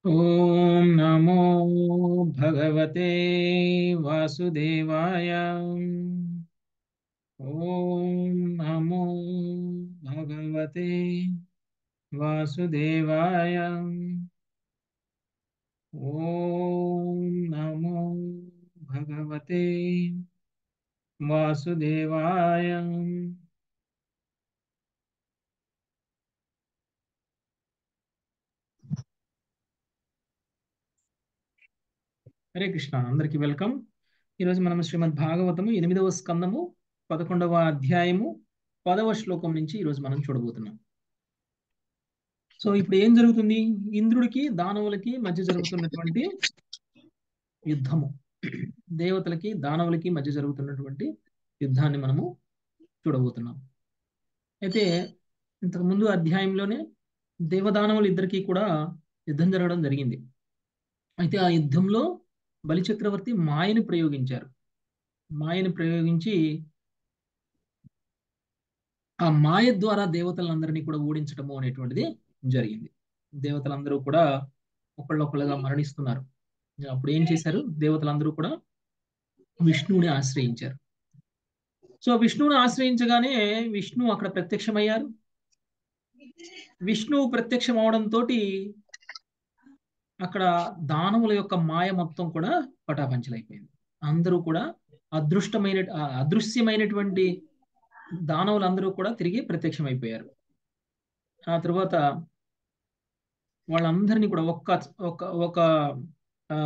ఓం నమో భగవతే వాసుదేవాయ. ఓం నమో భగవతే వాసుదేవాయ. ఓం నమో భగవతే వాసుదేవాయ. హరే కృష్ణ, అందరికీ వెల్కమ్. ఈరోజు మనం శ్రీమద్ భాగవతము 8వ స్కందము 11వ అధ్యాయము 10వ శ్లోకం నుంచి ఈరోజు మనం చూడబోతున్నాం. సో ఇప్పుడు ఏం జరుగుతుంది? ఇంద్రుడికి దానవులకి మధ్య జరుగుతున్నటువంటి యుద్ధము, దేవతలకి దానవులకి మధ్య జరుగుతున్నటువంటి యుద్ధాన్ని మనము చూడబోతున్నాం. అయితే ఇంతకు ముందు అధ్యాయంలోనే దేవదానవులు ఇద్దరికీ కూడా యుద్ధం జరగడం జరిగింది. అయితే ఆ యుద్ధంలో బలిచక్రవర్తి మాయని ప్రయోగించారు. మాయని ప్రయోగించి ఆ మాయ ద్వారా దేవతలందరినీ కూడా ఓడించడము అనేటువంటిది జరిగింది. దేవతలందరూ కూడా ఒకళ్ళొకళ్ళుగా మరణిస్తున్నారు. అప్పుడు ఏం చేశారు? దేవతలందరూ కూడా విష్ణువుని ఆశ్రయించారు. సో విష్ణువుని ఆశ్రయించగానే విష్ణువు అక్కడ ప్రత్యక్షమయ్యారు. విష్ణువు ప్రత్యక్షం అవడంతో అక్కడ దానవుల యొక్క మాయ మొత్తం కూడా పటాపంచలైపోయింది. అందరూ కూడా అదృశ్యమైనటువంటి దానవులందరూ కూడా తిరిగి ప్రత్యక్షమైపోయారు. ఆ తర్వాత వాళ్ళందరినీ కూడా ఒక్క ఒక ఒక ఆ,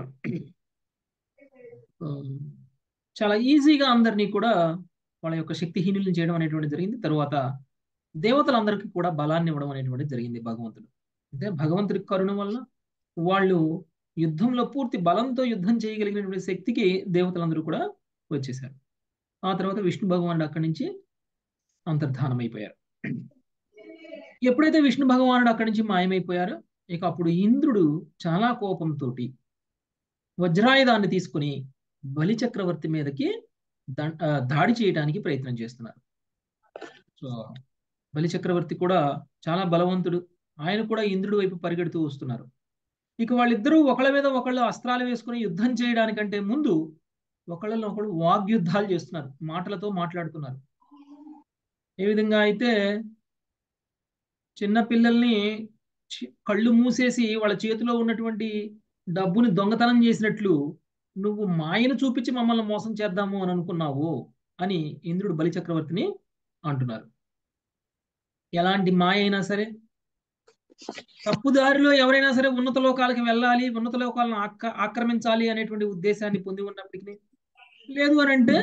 చాలా ఈజీగా అందరినీ కూడా వాళ్ళ యొక్క శక్తిహీనులను చేయడం అనేటువంటిది జరిగింది. తరువాత దేవతలందరికీ కూడా బలాన్ని ఇవ్వడం అనేటువంటిది జరిగింది భగవంతుడు. అంటే భగవంతుడి కరుణ వల్ల వాళ్ళు యుద్ధంలో పూర్తి బలంతో యుద్ధం చేయగలిగినటువంటి శక్తికి దేవతలందరూ కూడా వచ్చేసారు. ఆ తర్వాత విష్ణు భగవానుడు అక్కడి నుంచి అంతర్ధానం అయిపోయారు. ఎప్పుడైతే విష్ణు భగవానుడు అక్కడి నుంచి మాయమైపోయారో ఇక అప్పుడు ఇంద్రుడు చాలా కోపంతో వజ్రాయుధాన్ని తీసుకుని బలి చక్రవర్తి మీదకి దాడి చేయడానికి ప్రయత్నం చేస్తున్నారు. సో బలి చక్రవర్తి కూడా చాలా బలవంతుడు. ఆయన కూడా ఇంద్రుడి వైపు పరిగెడుతూ వస్తున్నారు. ఇక వాళ్ళిద్దరూ ఒకళ్ళ మీద ఒకళ్ళు అస్త్రాలు వేసుకుని యుద్ధం చేయడానికంటే ముందు ఒకళ్ళలో ఒకళ్ళు వాగ్యుద్ధాలు చేస్తున్నారు, మాటలతో మాట్లాడుతున్నారు. ఏ విధంగా అయితే చిన్న పిల్లల్ని కళ్ళు మూసేసి వాళ్ళ చేతిలో ఉన్నటువంటి డబ్బుని దొంగతనం చేసినట్లు నువ్వు మాయను చూపించి మమ్మల్ని మోసం చేద్దాము అని అనుకున్నావు అని ఇంద్రుడు బలి చక్రవర్తిని అంటున్నారు. ఎలాంటి మాయ అయినా సరే, తప్పుదారిలో ఎవరైనా సరే ఉన్నత లోకాలకి వెళ్ళాలి, ఉన్నత లోకాలను ఆక్రమించాలి అనేటువంటి ఉద్దేశాన్ని పొంది ఉన్నప్పటికీ, లేదు అని అంటే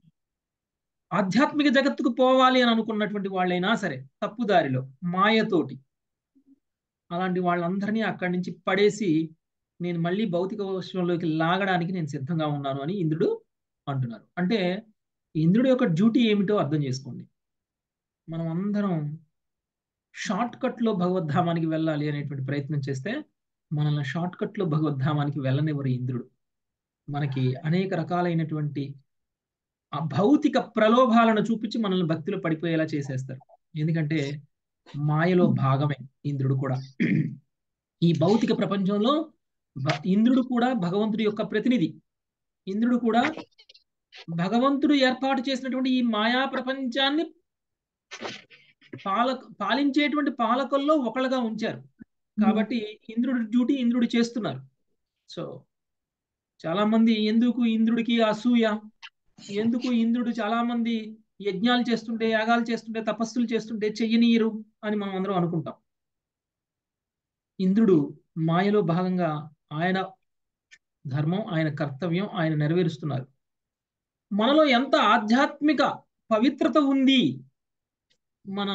ఆధ్యాత్మిక జగత్తుకు పోవాలి అని అనుకున్నటువంటి వాళ్ళైనా సరే తప్పుదారిలో మాయతోటి అలాంటి వాళ్ళందరినీ అక్కడి నుంచి పడేసి నేను మళ్ళీ భౌతిక విషయంలోకి లాగడానికి నేను సిద్ధంగా ఉన్నాను అని ఇంద్రుడు అంటున్నారు. అంటే ఇంద్రుడి యొక్క డ్యూటీ ఏమిటో అర్థం చేసుకోండి. మనం అందరం షార్ట్ కట్ లో భగవద్ధామానికి వెళ్ళాలి అనేటువంటి ప్రయత్నం చేస్తే మనల్ని షార్ట్ కట్ లో భగవద్ధామానికి వెళ్ళనివ్వరు ఇంద్రుడు. మనకి అనేక రకాలైనటువంటి ఆ భౌతిక ప్రలోభాలను చూపించి మనల్ని భక్తిలో పడిపోయేలా చేసేస్తారు. ఎందుకంటే మాయలో భాగమే ఇంద్రుడు కూడా. ఈ భౌతిక ప్రపంచంలో ఇంద్రుడు కూడా భగవంతుడి యొక్క ప్రతినిధి. ఇంద్రుడు కూడా భగవంతుడు ఏర్పాటు చేసినటువంటి ఈ మాయా ప్రపంచాన్ని పాలించేటువంటి పాలకుల్లో ఒకళ్ళగా ఉంచారు. కాబట్టి ఇంద్రుడి డ్యూటీ ఇంద్రుడు చేస్తున్నారు. సో చాలా మంది ఎందుకు ఇంద్రుడికి అసూయ, ఎందుకు ఇంద్రుడు చాలా మంది యజ్ఞాలు చేస్తుంటే, యాగాలు చేస్తుంటే, తపస్సులు చేస్తుంటే చెయ్యనీయరు అని మనం అందరం అనుకుంటాం. ఇంద్రుడు మాయలో భాగంగా ఆయన ధర్మం, ఆయన కర్తవ్యం ఆయన నెరవేరుస్తున్నారు. మనలో ఎంత ఆధ్యాత్మిక పవిత్రత ఉంది, మన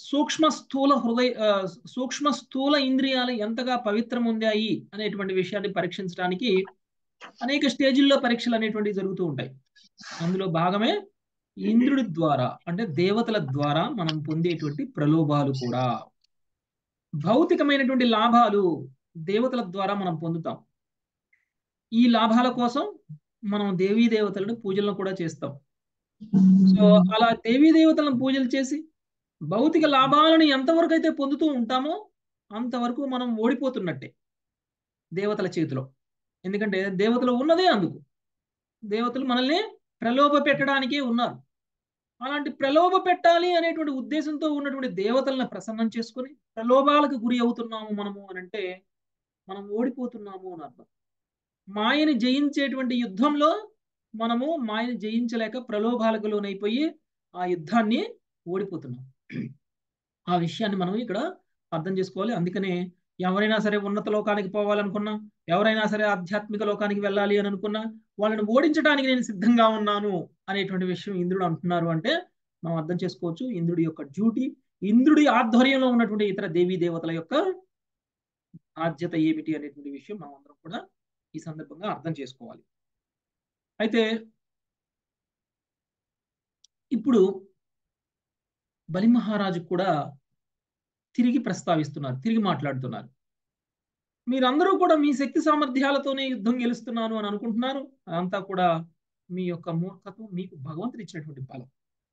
సూక్ష్మ స్థూల ఇంద్రియాలు ఎంతగా పవిత్రం ఉందాయి అనేటువంటి విషయాన్ని పరీక్షించడానికి అనేక స్టేజీల్లో పరీక్షలు అనేటువంటివి జరుగుతూ ఉంటాయి. అందులో భాగమే ఇంద్రుడి ద్వారా, అంటే దేవతల ద్వారా మనం పొందేటువంటి ప్రలోభాలు కూడా. భౌతికమైనటువంటి లాభాలు దేవతల ద్వారా మనం పొందుతాం. ఈ లాభాల కోసం మనం దేవీ దేవతలను పూజలను కూడా చేస్తాం. సో అలా దేవీ దేవతలను పూజలు చేసి భౌతిక లాభాలను ఎంతవరకు అయితే పొందుతూ ఉంటామో అంతవరకు మనం ఓడిపోతున్నట్టే. దేవతల చేతిలో. ఎందుకంటే దేవతలు ఉన్నదే అందుకు. దేవతలు మనల్ని ప్రలోభ పెట్టడానికే ఉన్నారు. అలాంటి ప్రలోభ పెట్టాలి అనేటువంటి ఉద్దేశంతో ఉన్నటువంటి దేవతలను ప్రసన్నం చేసుకొని ప్రలోభాలకు గురి అవుతున్నాము మనము అని అంటే మనం ఓడిపోతున్నాము అని అర్థం. మాయని జయించేటువంటి యుద్ధంలో మనము మాయని జయించలేక ప్రలోభాలకు లోనైపోయి ఆ యుద్ధాన్ని ఓడిపోతున్నాం. ఆ విషయాన్ని మనం ఇక్కడ అర్థం చేసుకోవాలి. అందుకనే ఎవరైనా సరే ఉన్నత లోకానికి పోవాలనుకున్నా, ఎవరైనా సరే ఆధ్యాత్మిక లోకానికి వెళ్ళాలి అని అనుకున్నా, వాళ్ళని ఓడించడానికి నేను సిద్ధంగా ఉన్నాను అనేటువంటి విషయం ఇంద్రుడు అంటున్నారు అంటే మనం అర్థం చేసుకోవచ్చు ఇంద్రుడి యొక్క డ్యూటీ, ఇంద్రుడి ఆధ్వర్యంలో ఉన్నటువంటి ఇతర దేవీ దేవతల యొక్క బాధ్యత ఏమిటి అనేటువంటి విషయం మనం అందరం కూడా ఈ సందర్భంగా అర్థం చేసుకోవాలి. అయితే ఇప్పుడు బలి మహారాజు కూడా తిరిగి ప్రస్తావిస్తున్నారు, తిరిగి మాట్లాడుతున్నారు. మీరందరూ కూడా మీ శక్తి సామర్థ్యాలతోనే యుద్ధం గెలుస్తున్నాను అని అనుకుంటున్నారు. అదంతా కూడా మీ యొక్క మూర్ఖత్వం, మీకు భగవంతుడు ఇచ్చినటువంటి బలం.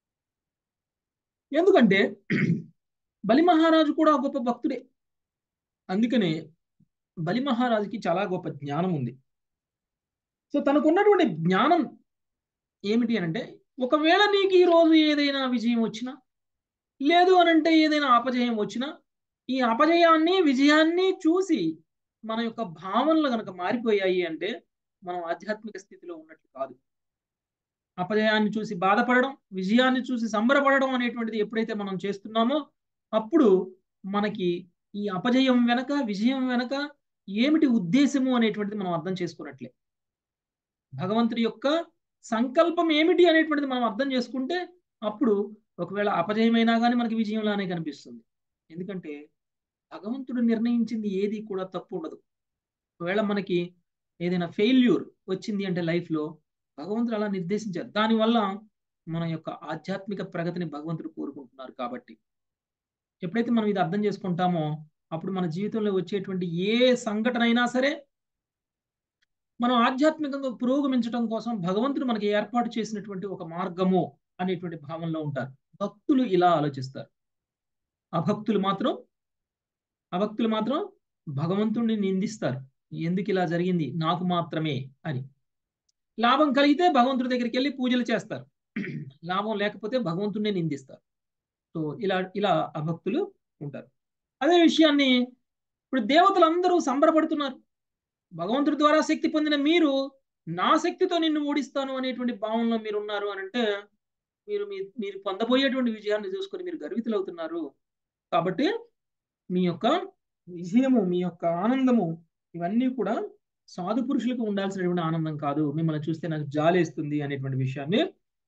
ఎందుకంటే బలి మహారాజు కూడా గొప్ప భక్తుడే. అందుకనే బలి మహారాజుకి చాలా గొప్ప జ్ఞానం ఉంది. సో తనకున్నటువంటి జ్ఞానం ఏమిటి అంటే, ఒకవేళ నీకు ఈ రోజు ఏదైనా విజయం వచ్చినా, లేదు అనంటే ఏదైనా అపజయం వచ్చినా, ఈ అపజయాన్ని విజయాన్ని చూసి మన యొక్క భావనలు కనుక మారిపోయాయి అంటే మనం ఆధ్యాత్మిక స్థితిలో ఉన్నట్లు కాదు. అపజయాన్ని చూసి బాధపడడం, విజయాన్ని చూసి సంబరపడడం అనేటువంటిది ఎప్పుడైతే మనం చేస్తున్నామో అప్పుడు మనకి ఈ అపజయం వెనక విజయం వెనక ఏమిటి ఉద్దేశము అనేటువంటిది మనం అర్థం చేసుకున్నట్లే. భగవంతుడి యొక్క సంకల్పం ఏమిటి అనేటువంటిది మనం అర్థం చేసుకుంటే అప్పుడు ఒకవేళ అపజయమైనా కానీ మనకి విజయంలానే కనిపిస్తుంది. ఎందుకంటే భగవంతుడు నిర్ణయించింది ఏది కూడా తప్పు ఉండదు. ఒకవేళ మనకి ఏదైనా ఫెయిల్యూర్ వచ్చింది అంటే లైఫ్లో భగవంతుడు అలా నిర్దేశించారు. దానివల్ల మన యొక్క ఆధ్యాత్మిక ప్రగతిని భగవంతుడు కోరుకుంటున్నారు. కాబట్టి ఎప్పుడైతే మనం ఇది అర్థం చేసుకుంటామో అప్పుడు మన జీవితంలో వచ్చేటువంటి ఏ సంఘటన అయినా సరే మనం ఆధ్యాత్మికంగా పురోగమించడం కోసం భగవంతుడు మనకి ఏర్పాటు చేసినటువంటి ఒక మార్గము అనేటువంటి భావనలో ఉంటారు. భక్తులు ఇలా ఆలోచిస్తారు. అభక్తులు మాత్రం భగవంతుడిని నిందిస్తారు. ఎందుకు ఇలా జరిగింది నాకు మాత్రమే అని. లాభం కలిగితే భగవంతుడి దగ్గరికి వెళ్ళి పూజలు చేస్తారు, లాభం లేకపోతే భగవంతుడిని నిందిస్తారు. సో ఇలా అభక్తులు ఉంటారు. అదే విషయాన్ని ఇప్పుడు దేవతలందరూ సంబరపడుతున్నారు. భగవంతుడి ద్వారా శక్తి పొందిన మీరు నా శక్తితో నిన్ను ఓడిస్తాను అనేటువంటి భావనలో మీరు ఉన్నారు అని అంటే మీరు పొందబోయేటువంటి విజయాన్ని చూసుకొని మీరు గర్వితులు అవుతున్నారు. కాబట్టి మీ యొక్క విజయము, మీ యొక్క ఆనందము ఇవన్నీ కూడా సాధు పురుషులకు ఉండాల్సినటువంటి ఆనందం కాదు. మిమ్మల్ని చూస్తే నాకు జాలేస్తుంది అనేటువంటి విషయాన్ని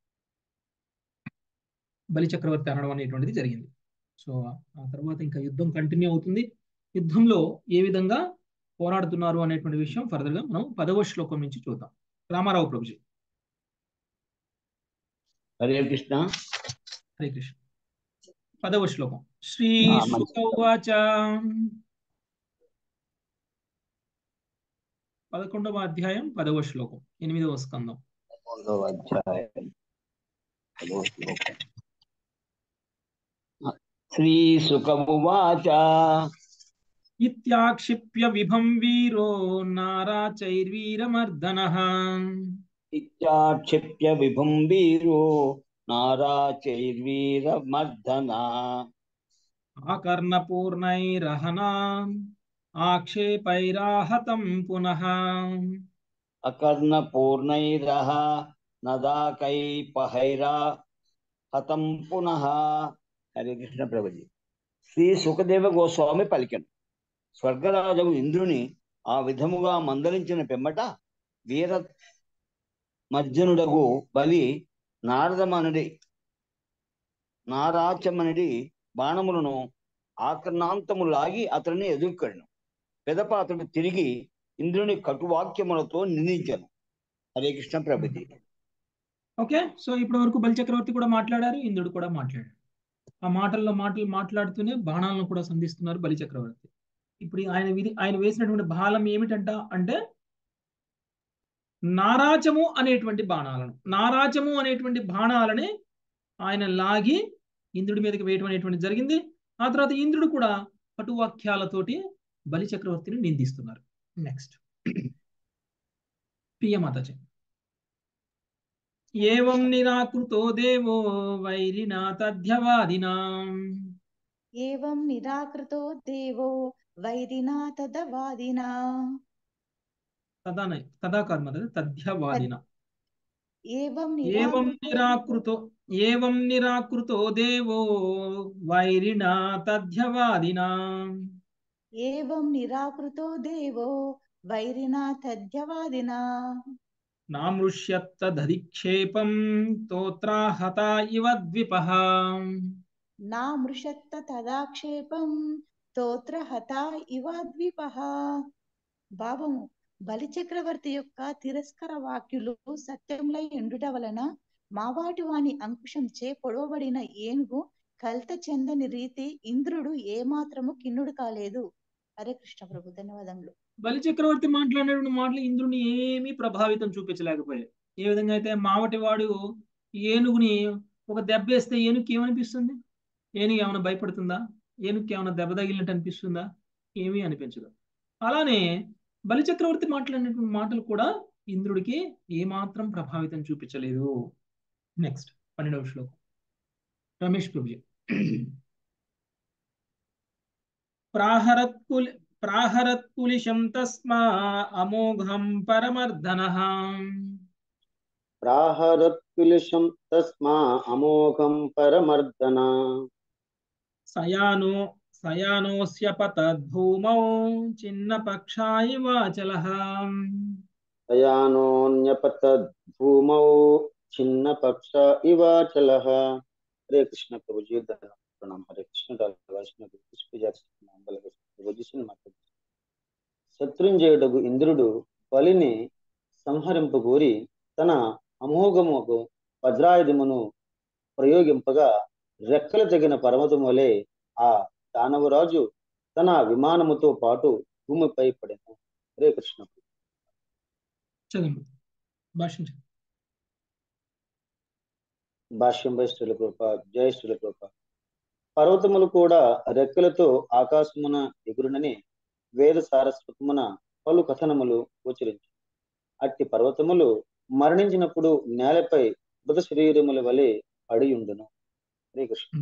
బలి చక్రవర్తి అనడం అనేటువంటిది జరిగింది. సో ఆ తర్వాత ఇంకా యుద్ధం కంటిన్యూ అవుతుంది. యుద్ధంలో ఏ విధంగా పోరాడుతున్నారు అనేటువంటి విషయం ఫర్దర్ గా మనం 10వ శ్లోకం నుంచి చూద్దాం. రామారావు ప్రభుజీ. హరే కృష్ణ. హరే కృష్ణ. 10వ శ్లోకం. శ్రీ శుక ఉవాచ. 11వ అధ్యాయం 10వ శ్లోకం 8వ స్కందం. 11వ అధ్యాయం 10వ శ్లోకం. శ్రీ శుక ఉవాచ. ఇత్యాక్షిప్య విభం వీరో నారాచైర్వీరమర్దనః. ఇత్యాక్షిప్య విభం వీరో నారాచైర్వీరమర్దనః. అకర్ణపూర్ణైరహనాం ఆక్షేపైరాహతం పునః. అకర్ణపూర్ణైరః నదాకైపహైరా హతం పునః. హరే కృష్ణ ప్రభుజీ. శ్రీ సుఖదేవ గోస్వామి పలికెను. స్వర్గరాజు ఇంద్రుని ఆ విధముగా మందలించిన పిమ్మట వీర మర్జనుడగు బలి నారాచమనుడి బాణములను ఆకర్ణాంతము లాగి అతడిని ఎదుర్కొను. పెదప అతడు తిరిగి ఇంద్రుని కటువాక్యములతో నిందించను. హరే కృష్ణ ప్రభుజీ. ఓకే. సో ఇప్పటి వరకు బలిచక్రవర్తి కూడా మాట్లాడారు, ఇంద్రుడు కూడా మాట్లాడారు. ఆ మాటలు మాట్లాడుతూనే బాణాలను కూడా సంధిస్తున్నారు బలిచక్రవర్తి. ఇప్పుడు ఆయన వేసినటువంటి బాణం ఏమిటంట అంటే నారాచము అనేటువంటి బాణాలని ఆయన లాగి ఇంద్రుడి మీదకి వేయటం అనేటువంటి జరిగింది. ఆ తర్వాత ఇంద్రుడు కూడా కటువాక్యాలతోటి బలిచక్రవర్తిని నిందిస్తున్నారు. నెక్స్ట్ ప్రియమాతాజీ. హరే ఏవం కృష్ణ. నిరాకృతో దేవో వైరినా తథ్యవాదినాం. ఏవం నిరాకృతో దేవో వైరినా తదవాదినా. తదా కర్మ తథ్యవాదిన. ఏవం ఏవం నిరాకృతో నిరాకృతో ఏవం నిరాకృతో దేవో వైరినా తథ్యవాదినా. ఏవం నిరాకృతో దేవో వైరినా తథ్యవాదినా. నామృష్యత్తదధిక్షేపం తోత్రాహతా ఇవ ద్విపః. నా మృషత్త తదాక్షేపం స్తోత్ర హతా ఇవ ద్విపః. భావము: బలిచక్రవర్తి యొక్క తిరస్కర వాక్యులు సత్యములై ఎండుట వలన మావాటి వాని అంకుశంచే పొడవబడిన ఏనుగు కల్త చెందని రీతి ఇంద్రుడు ఏమాత్రము కిన్నుడు కాలేదు. హరే కృష్ణ ప్రభు, ధన్యవాదములు. బలిచక్రవర్తి మాట్లాడినటువంటి మాటలు ఇంద్రుని ఏమీ ప్రభావితం చూపించలేకపోయాయి. ఏ విధంగా అయితే మావటి వాడు ఏనుగుని ఒక దెబ్బ వేస్తే ఏనుగుకి ఏమనిపిస్తుంది? ఏనుగు ఏమైనా భయపడుతుందా? ఏనుగుకి ఏమైనా దెబ్బ తగిలినట్టు అనిపిస్తుందా? ఏమీ అనిపించదు. అలానే బలిచక్రవర్తి మాట్లాడినటువంటి మాటలు కూడా ఇంద్రుడికి ఏమాత్రం ప్రభావితం చూపించలేదు. నెక్స్ట్ 12వ శ్లోకం. రమేష్ ప్రభుజీ. ప్రాహరత్కులిశం తస్మా అమోఘం పరమర్దనః. ప్రాహరత్కులిశం తస్మా అమోఘం పరమర్దన. సయానోస్య పతద్భూమౌ చిన్నపక్షాయివాచలః. సయానోన్యపతద్భూమౌ చిన్నపక్ష ఇవాచలః. హరే కృష్ణ ప్రభుజీ, ప్రణాం. హరే కృష్ణ. శత్రుంజయుడగు ఇంద్రుడు బలిని సంహరింపగోరి తన అమోఘముకు వజ్రాయుధమును ప్రయోగింపగా రెక్కలు తగిన పర్వతం వలె ఆ దానవరాజు తన విమానముతో పాటు భూమిపై పడెను. హరే కృష్ణ. చదువు భాష్యం. భాష్యం బై శ్రీల కృప. జయ శ్రీల కృప. పర్వతములు కూడా రెక్కలతో ఆకాశమున ఎగురునని వేద సారస్వతమున పలు కథనములు గోచరించు. అట్టి పర్వతములు మరణించినప్పుడు నేలపై మృత శరీరముల వలె పడి ఉండును. హరే కృష్ణ.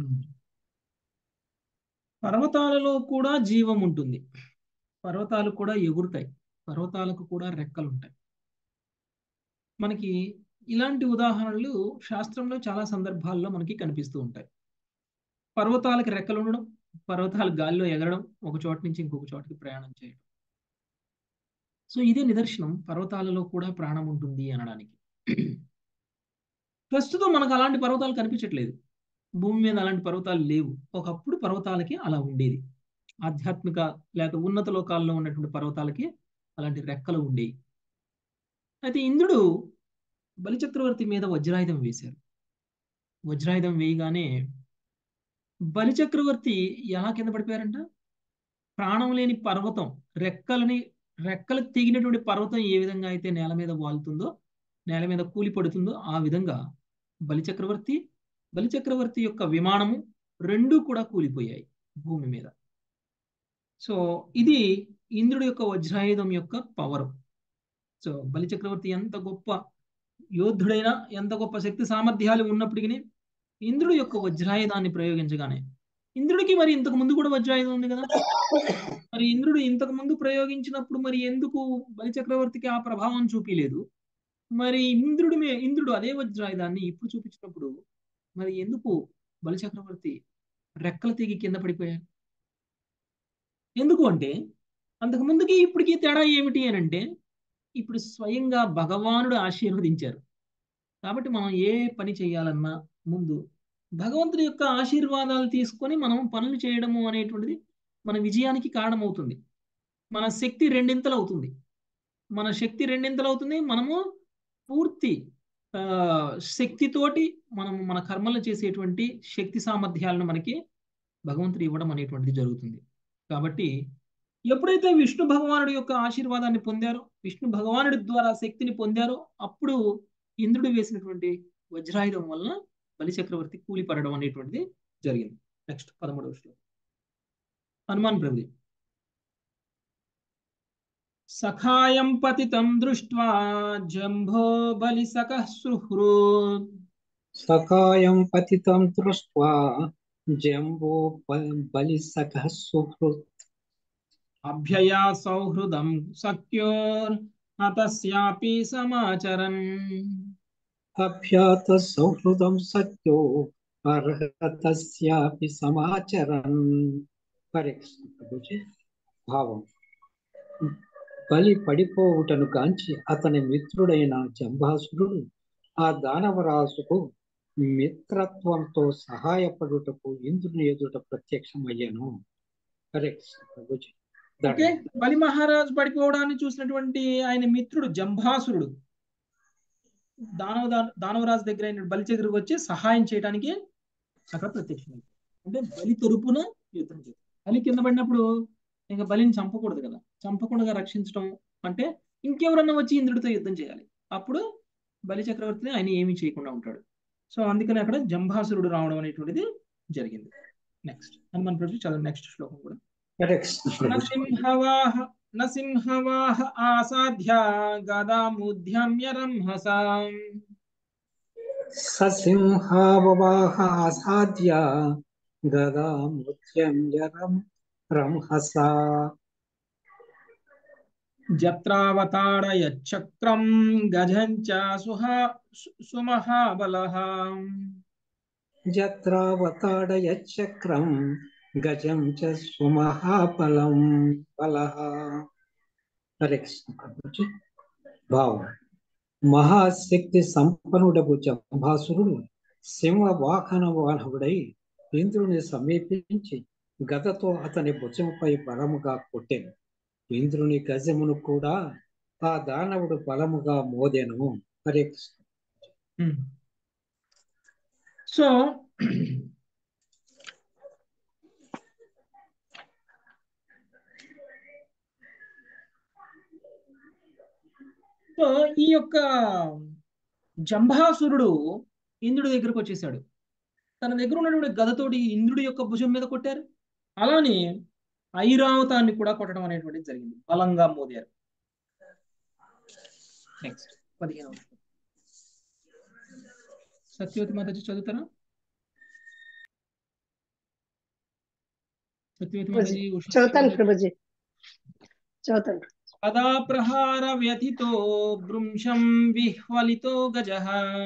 పర్వతాలలో కూడా జీవం ఉంటుంది. పర్వతాలు కూడా ఎగురుతాయి. పర్వతాలకు కూడా రెక్కలు ఉంటాయి. మనకి ఇలాంటి ఉదాహరణలు శాస్త్రంలో చాలా సందర్భాల్లో మనకి కనిపిస్తూ ఉంటాయి. పర్వతాలకు రెక్కలు ఉండడం, పర్వతాలు గాలిలో ఎగరడం, ఒక చోట నుంచి ఇంకొక చోటకి ప్రయాణం చేయడం. సో ఇదే నిదర్శనం పర్వతాలలో కూడా ప్రాణం ఉంటుంది అనడానికి. ప్రస్తుతం మనకు అలాంటి పర్వతాలు కనిపించట్లేదు. భూమి మీద అలాంటి పర్వతాలు లేవు. ఒకప్పుడు పర్వతాలకి అలా ఉండేది. ఆధ్యాత్మిక లేక ఉన్నత లోకాల్లో ఉన్నటువంటి పర్వతాలకి అలాంటి రెక్కలు ఉండేవి. అయితే ఇంద్రుడు బలిచక్రవర్తి మీద వజ్రాయుధం వేశారు. వజ్రాయుధం వేయగానే బలిచక్రవర్తి ఎలా కింద పడిపోయారంట? ప్రాణం లేని పర్వతం, రెక్కలు తెగినటువంటి పర్వతం ఏ విధంగా అయితే నేల మీద వాలుతుందో, నేల మీద కూలి పడుతుందో, ఆ విధంగా బలిచక్రవర్తి యొక్క విమానము రెండూ కూడా కూలిపోయాయి భూమి మీద. సో ఇది ఇంద్రుడి యొక్క వజ్రాయుధం యొక్క పవర్. సో బలిచక్రవర్తి ఎంత గొప్ప యోధుడైనా, ఎంత గొప్ప శక్తి సామర్థ్యాలు ఉన్నప్పటికీ ఇంద్రుడి యొక్క వజ్రాయుధాన్ని ప్రయోగించగానే, ఇంద్రుడికి మరి ఇంతకు ముందు కూడా వజ్రాయుధం ఉంది కదా, మరి ఇంద్రుడు ఇంతకు ముందు ప్రయోగించినప్పుడు మరి ఎందుకు బలిచక్రవర్తికి ఆ ప్రభావం చూపించలేదు? మరి ఇంద్రుడు అదే వజ్రాయుధాన్ని ఇప్పుడు చూపించినప్పుడు మరి ఎందుకు బలిచక్రవర్తి రెక్కలు తెగి కింద పడిపోయారు? ఎందుకు అంటే అంతకు ముందుకి ఇప్పటికీ తేడా ఏమిటి అని అంటే, ఇప్పుడు స్వయంగా భగవానుడు ఆశీర్వదించారు. కాబట్టి మనం ఏ పని చేయాలన్నా ముందు భగవంతుడి యొక్క ఆశీర్వాదాలు తీసుకొని మనం పనులు చేయడము అనేటువంటిది మన విజయానికి కారణమవుతుంది. మన శక్తి రెండింతలు అవుతుంది. మనము పూర్తి శక్తితోటి మన కర్మలు చేసేటువంటి శక్తి సామర్థ్యాలను మనకి భగవంతుడు ఇవ్వడం అనేటువంటిది జరుగుతుంది. కాబట్టి ఎప్పుడైతే విష్ణు భగవానుడి యొక్క ఆశీర్వాదాన్ని పొందారో, విష్ణు భగవానుడి ద్వారా శక్తిని పొందారో, అప్పుడు ఇంద్రుడు వేసినటువంటి వజ్రాయుధం వలన బలిచక్రవర్తి కూలిపడడం అనేటువంటిది జరిగింది. నెక్స్ట్ 13వ శ్లోకం. హనుమాన్ ప్రభుజీ. సఖాయం పతితం దృష్ట్వా జంభో బలిసకః సుహృద్. సకాయం పతితం దృష్ట్వా జంబో బలిసకః సుహృత్. అభ్యయా సౌహృదం సఖ్యోర్ హతస్యాపి సమాచరన్. అభ్యాత సౌహృదం సత్యో అర్హతస్యాపి సమాచరన్. హరే కృష్ణ ప్రభుజీ. భావం: బలి పడిపోవుటను కాంచి అతని మిత్రుడైన జంబాసురుడు ఆ దానవరాజుకు మిత్రత్వంతో సహాయపడుటకు ఇంద్రుని ఎదుట ప్రత్యక్షమయ్యాను. హరే కృష్ణ ప్రభుజీ. ఓకే, బలి మహారాజు పడిపోవడాన్ని చూసినటువంటి ఆయన మిత్రుడు జంభాసురుడు దానవరాజు దగ్గర అయిన బలి దగ్గరకు వచ్చి సహాయం చేయడానికి అక్కడ ప్రత్యక్షమైంది. అంటే బలి తరపున యుద్ధం చేయాలి. బలి కింద పడినప్పుడు ఇంకా బలిని చంపకూడదు కదా, చంపకుండా రక్షించడం అంటే ఇంకెవరన్నా వచ్చి ఇంద్రుడితో యుద్ధం చేయాలి. అప్పుడు బలి చక్రవర్తిని ఆయన ఏమీ చేయకుండా ఉంటాడు. సో అందుకని అక్కడ జంభాసురుడు రావడం అనేటువంటిది జరిగింది. నెక్స్ట్ హనుమాన్ ప్రభు చదువు నెక్స్ట్ శ్లోకం కూడా. హరే కృష్ణ ప్రభుజీ. నసింహవాహ ఆసాధ్య గదాముద్యమ్య రంహసాం. ససింహావవాహ అసాధ్య గదాముద్యమ్య రంహసా. జత్రావతారయచ్చక్రం గజం చ సుమహాబలః. జత్రావతాడయచక్రం గజం చ సుమహాబలం బలః. హరే కృష్ణ ప్రభుజీ. భావం: మహాశక్తి సంపన్నుడకు జంభాసురుడు సింహ వాహన వాహనుడై ఇంద్రుని సమీపించి గదతో అతని భుజంపై బలముగా కొట్టెను. ఇంద్రుని గజమును కూడా ఆ దానవుడు బలముగా మోదెను. హరే కృష్ణ. సో ఈ యొక్క జంభాసురుడు ఇంద్రుడి దగ్గరకు వచ్చేసాడు. తన దగ్గర ఉన్నటువంటి గదతోటి ఇంద్రుడి యొక్క భుజం మీద కొట్టారు. అలానే ఐరావతాన్ని కూడా కొట్టడం అనేటువంటిది జరిగింది, బలంగా మోదారు. నెక్స్ట్ 15వ సత్యవతి మాతాజీ చదువుతారా? సత్యవతి మాతాజీ చదువుతాను ప్రభుజీ, చదువుతాను. పదా ప్రహార వ్యథితో భృంశం విహ్వలితో గజః.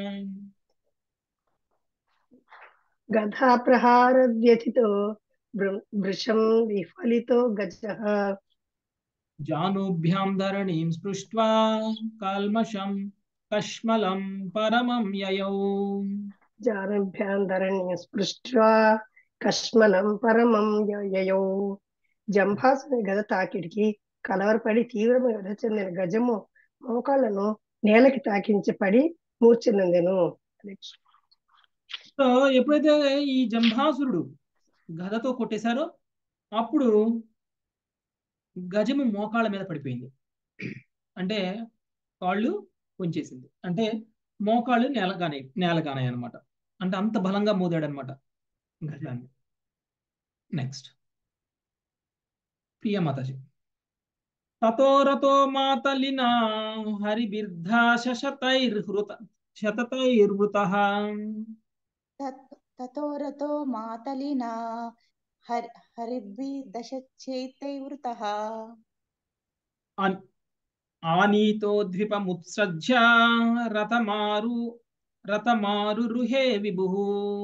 గదా ప్రహార వ్యథితో వృషం విఫలితో గజః. జానుభ్యాం ధరణీం స్పృష్ట్వా కల్మషం కష్మలం పరమం యయౌ. జానుభ్యాం ధరణీం స్పృష్ట్వా కష్మలం పరమం యయౌ. జంభాసుని గద తాకిడికి కలవరపడి తీవ్రమైన వ్యధ చెందిన గజము మోకాళ్లను నేలకి తాకించి పడి మూర్ఛనందెను. సో ఎప్పుడైతే ఈ జంభాసురుడు గదతో కొట్టేశారో అప్పుడు గజము మోకాళ్ళ మీద పడిపోయింది. అంటే కాళ్ళు కొంచేసింది, అంటే మోకాళ్ళు నేలగానే అనమాట. అంటే అంత బలంగా మోదాడు అనమాట గజాన్ని. నెక్స్ట్ ప్రియ మాతాజీ. తతోరతో మాతలినా హరిబిర్ధా శతతైర్వృతః. తతోరతో మాతలినా హరిభి దశచేతైవృతః. ఆనీతో ద్విపముత్సృజ్య రథమారురుహే విభుః.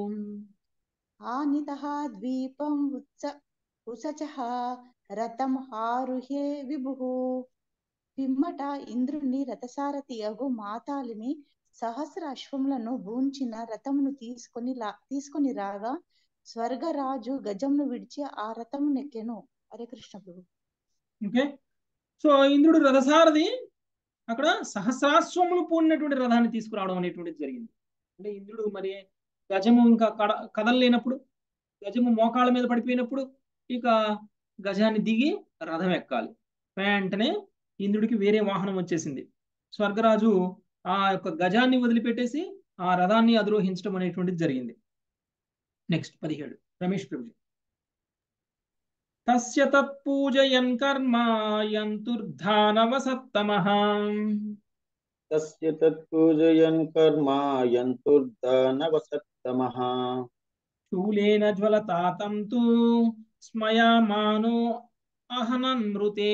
ఆనితః ద్వీపం ఉసచః రథం ఆరుహే విభుః. పిమ్మట ఇంద్రుని రథసారథి అగు మాతాలిని సహస్ర అశ్వములను బూంచిన రథమును తీసుకొని రాగా స్వర్గరాజు గజమును విడిచి ఆ రథము నెక్కెను. హరే కృష్ణ ప్రభు. ఓకే, సో ఇంద్రుడు రథసారథి అక్కడ సహస్రాశ్వములు పూనినటువంటి రథాన్ని తీసుకురావడం అనేటువంటిది జరిగింది. అంటే ఇంద్రుడు మరి గజము ఇంకా కదలలేనప్పుడు, గజము మోకాళ్ళ మీద పడిపోయినప్పుడు ఇక గజాన్ని దిగి రథం ఎక్కాలి. వెంటనే ఇంద్రుడికి వేరే వాహనం వచ్చేసింది. స్వర్గరాజు ఆ యొక్క గజాన్ని వదిలిపెట్టేసి ఆ రథాన్ని అధిరోహించడం అనేటువంటిది జరిగింది. నెక్స్ట్ 17 రమేష్ ప్రభుజీ. తస్య తత్పూజయన్ కర్మ యంతుర్ధానవసత్తమః తస్య తత్పూజయన్ కర్మ యంతుర్ధనవసత్తమః శూలేన జ్వలతాతం తు స్మయమానో అహనన్మృతే.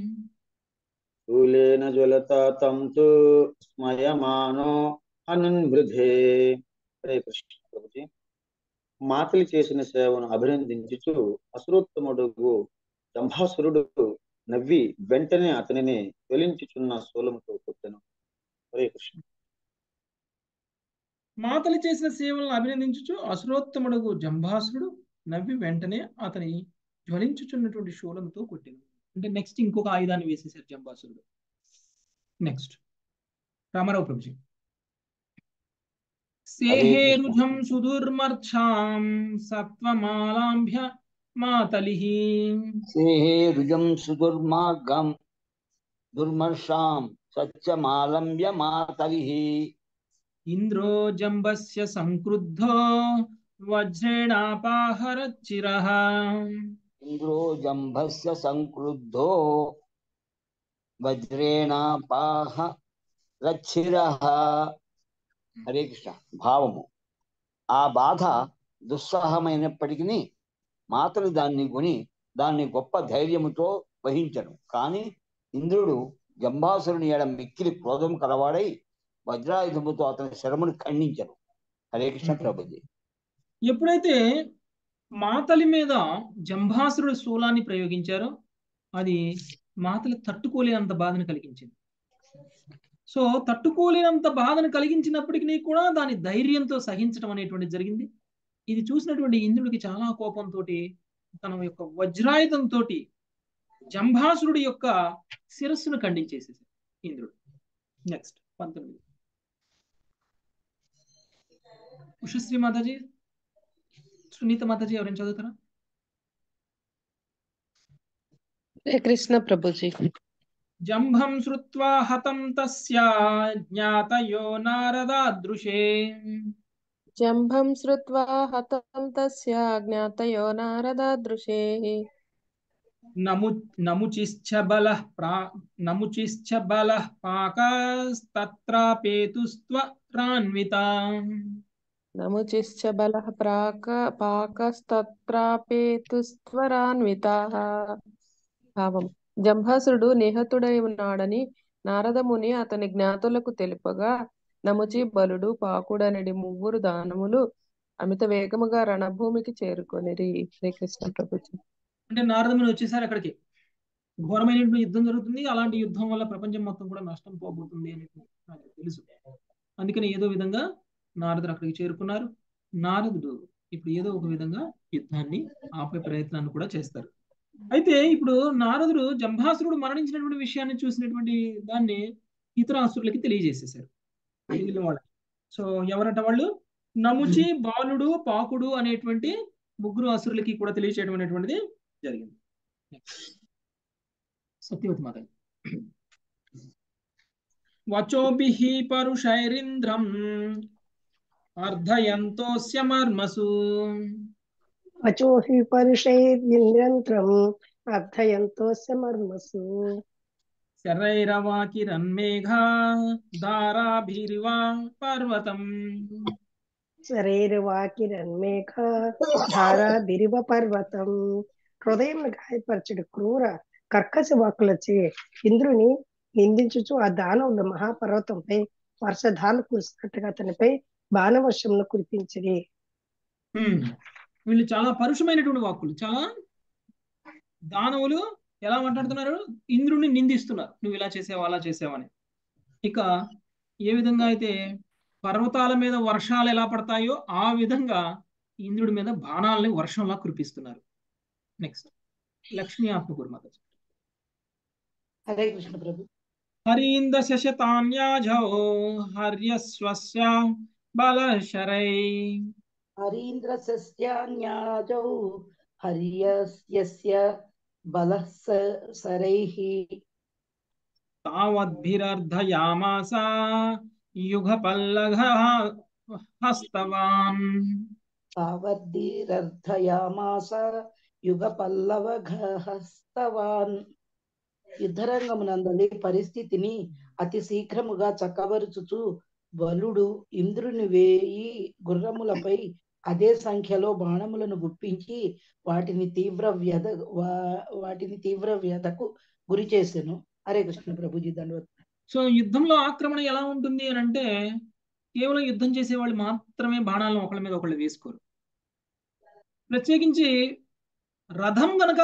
శూలేన జ్వలతా తం తు స్మయమానో అనన్వృధే. హరే కృష్ణ ప్రభుజీ. మాతలి చేసిన సేవను అభినందించుచు అసురోత్తముడు జంభాసురుడు నవ్వి వెంటనే అతనిని జ్వలించుచున్న శూలముతో కొట్టెను. హరే కృష్ణ. మాతలి చేసిన సేవలను అభినందించుచు అసురోత్తముడు జంభాసురుడు నవ్వి వెంటనే అతని జ్వలించుచున్నటువంటి శూలంతో కొట్టింది. అంటే నెక్స్ట్ ఇంకొక ఆయుధాన్ని వేసేసారు జంభాసురుడు. నెక్స్ట్ రామారావు ప్రభుజీ. సేహేరుజం సుదుర్మర్ఛాం సత్వమాలాంభ్య మాతలిః. సేహేరుజం సుదుర్మార్గం దుర్మర్షాం సత్యమాలంబ్య మాతలిః. ఇంద్రో జంబస్య సంక్రుద్ధో వజ్రేణాపాహరచ్చిరః. ఇంద్రో జంభస్య సంక్రుద్ధో వజ్రేణాపాహ రచ్చిరః. హరే కృష్ణ. భావము: ఆ బాధ దుస్సహమైనప్పటికీ మాతలు దాన్ని గొప్ప ధైర్యముతో వహించను. కానీ ఇంద్రుడు జంబాసురుని ఎడ మిక్కిలి క్రోధం కలవాడై వజ్రాయుధముతో అతని శరమును ఖండించను. హరే కృష్ణ ప్రభుజీ. ఎప్పుడైతే మాతలి మీద జంభాసురుడు శూలాన్ని ప్రయోగించారో అది మాతలి తట్టుకోలేనంత బాధను కలిగించింది. సో తట్టుకోలేనంత బాధను కలిగించినప్పటికీ కూడా దాని ధైర్యంతో సహించడం అనేటువంటి జరిగింది. ఇది చూసినటువంటి ఇంద్రుడికి చాలా కోపంతో తన యొక్క వజ్రాయుధంతో జంభాసురుడి యొక్క శిరస్సును ఖండించేసేసాడు ఇంద్రుడు. నెక్స్ట్ 19. ఉషశ్రీ మాతాజీ, సునీత మాతాజీ ఎవరైనా చదువుతారా? హరే కృష్ణ ప్రభుజీ. జంభం శ్రుత్వా హతం తస్య జ్ఞాతయో నారదాదృశే. జంభం శ్రుత్వా హతం తస్య జ్ఞాతయో నారదాదృశే. నముచిశ్చ బలః పాకస్తత్రాపేతుస్త్వరాన్వితా. నముచిశ్చ బలః పాకస్తత్రాపేతుస్త్వరాన్వితాః. భావం: జంభాసురుడు నిహతుడై ఉన్నాడని నారదముని అతని జ్ఞాతులకు తెలుపగా నముచి, బలుడు, పాకుడనడి ముగ్గురు దానములు అమిత వేగముగా రణభూమికి చేరుకొనిరి. శ్రీకృష్ణ ప్రభుజీ. అంటే నారదముని వచ్చేసారు అక్కడికి. ఘోరమైనటువంటి యుద్ధం జరుగుతుంది. అలాంటి యుద్ధం వల్ల ప్రపంచం మొత్తం కూడా నష్టం పోబోతుంది అని నాకు తెలుసు. అందుకని ఏదో విధంగా నారదుడు అక్కడికి చేరుకున్నారు. నారదుడు ఇప్పుడు ఏదో ఒక విధంగా యుద్ధాన్ని ఆపే ప్రయత్నాన్ని కూడా చేస్తారు. అయితే ఇప్పుడు నారదుడు జంభాసురుడు మరణించినటువంటి విషయాన్ని చూసినటువంటి దాన్ని ఇతర అసురులకి తెలియజేసేసారు మిగిలిన వాళ్ళకి. సో ఎవరట వాళ్ళు? నముచి, బాలుడు, పాకుడు అనేటువంటి ముగ్గురు అసురులకి కూడా తెలియచేయడం అనేటువంటిది జరిగింది. సత్యవతి మాత. వచోభిః పరుషైరింద్రం అర్ధయంతోస్య మర్మసు. వచోహి పరుషైరింద్రం అర్థయంతోస్య మర్మసు. శరైరవాకిరన్మేఘా దారాభిర్వా పర్వతం. శరీరవాకిరన్మేఘ ధారాభిరివ పర్వతం. హృదయం గాయపరచుడు క్రూర కర్కశ వాక్కులచే ఇంద్రుని నిందించుచు ఆ దానవులు మహాపర్వతంపై వర్షధాలు కురిసినట్టుగా అతనిపై బాణవర్షంను కురిపించిరి. వీళ్ళు చాలా పరుషమైనటువంటి వాక్కులు. చాలా దానవులు ఎలా మాట్లాడుతున్నారు? ఇంద్రుడిని నిందిస్తున్నారు, నువ్వు ఇలా చేసావు అలా చేసావని. ఇక ఏ విధంగా అయితే పర్వతాల మీద వర్షాలు ఎలా పడతాయో ఆ విధంగా ఇంద్రుడి మీద బాణాలని వర్షంలా కురిపిస్తున్నారు. నెక్స్ట్ లక్ష్మీ ఆత్మకూరు మాత. హరే కృష్ణ ప్రభు. హరీంద శశతాన్యాజౌ హర్యస్వస్య బలశరై. హరీంద్ర సస్యాన్యాజౌ హర్యస్య బలశరైః. తావద్భిరర్ధయామాస యుగపల్లఘ హస్తవాన్. తావద్భిరర్ధయామాస యుగ పల్లవ హస్తవాన్. యుద్ధరంగమునందలి పరిస్థితిని అతి శీఘ్రముగా చక్కబరుచుచు బలుడు ఇంద్రుని 1000 గుర్రములపై అదే సంఖ్యలో బాణములను గుప్పించి వాటిని తీవ్ర వ్యధకు గురి చేసెను. హరే కృష్ణ ప్రభుజీ దండవత్. సో యుద్ధంలో ఆక్రమణ ఎలా ఉంటుంది అని అంటే కేవలం యుద్ధం చేసే వాళ్ళు మాత్రమే బాణాలను ఒకళ్ళ మీద ఒకళ్ళు వేసుకోరు. ప్రత్యేకించి రథం గనక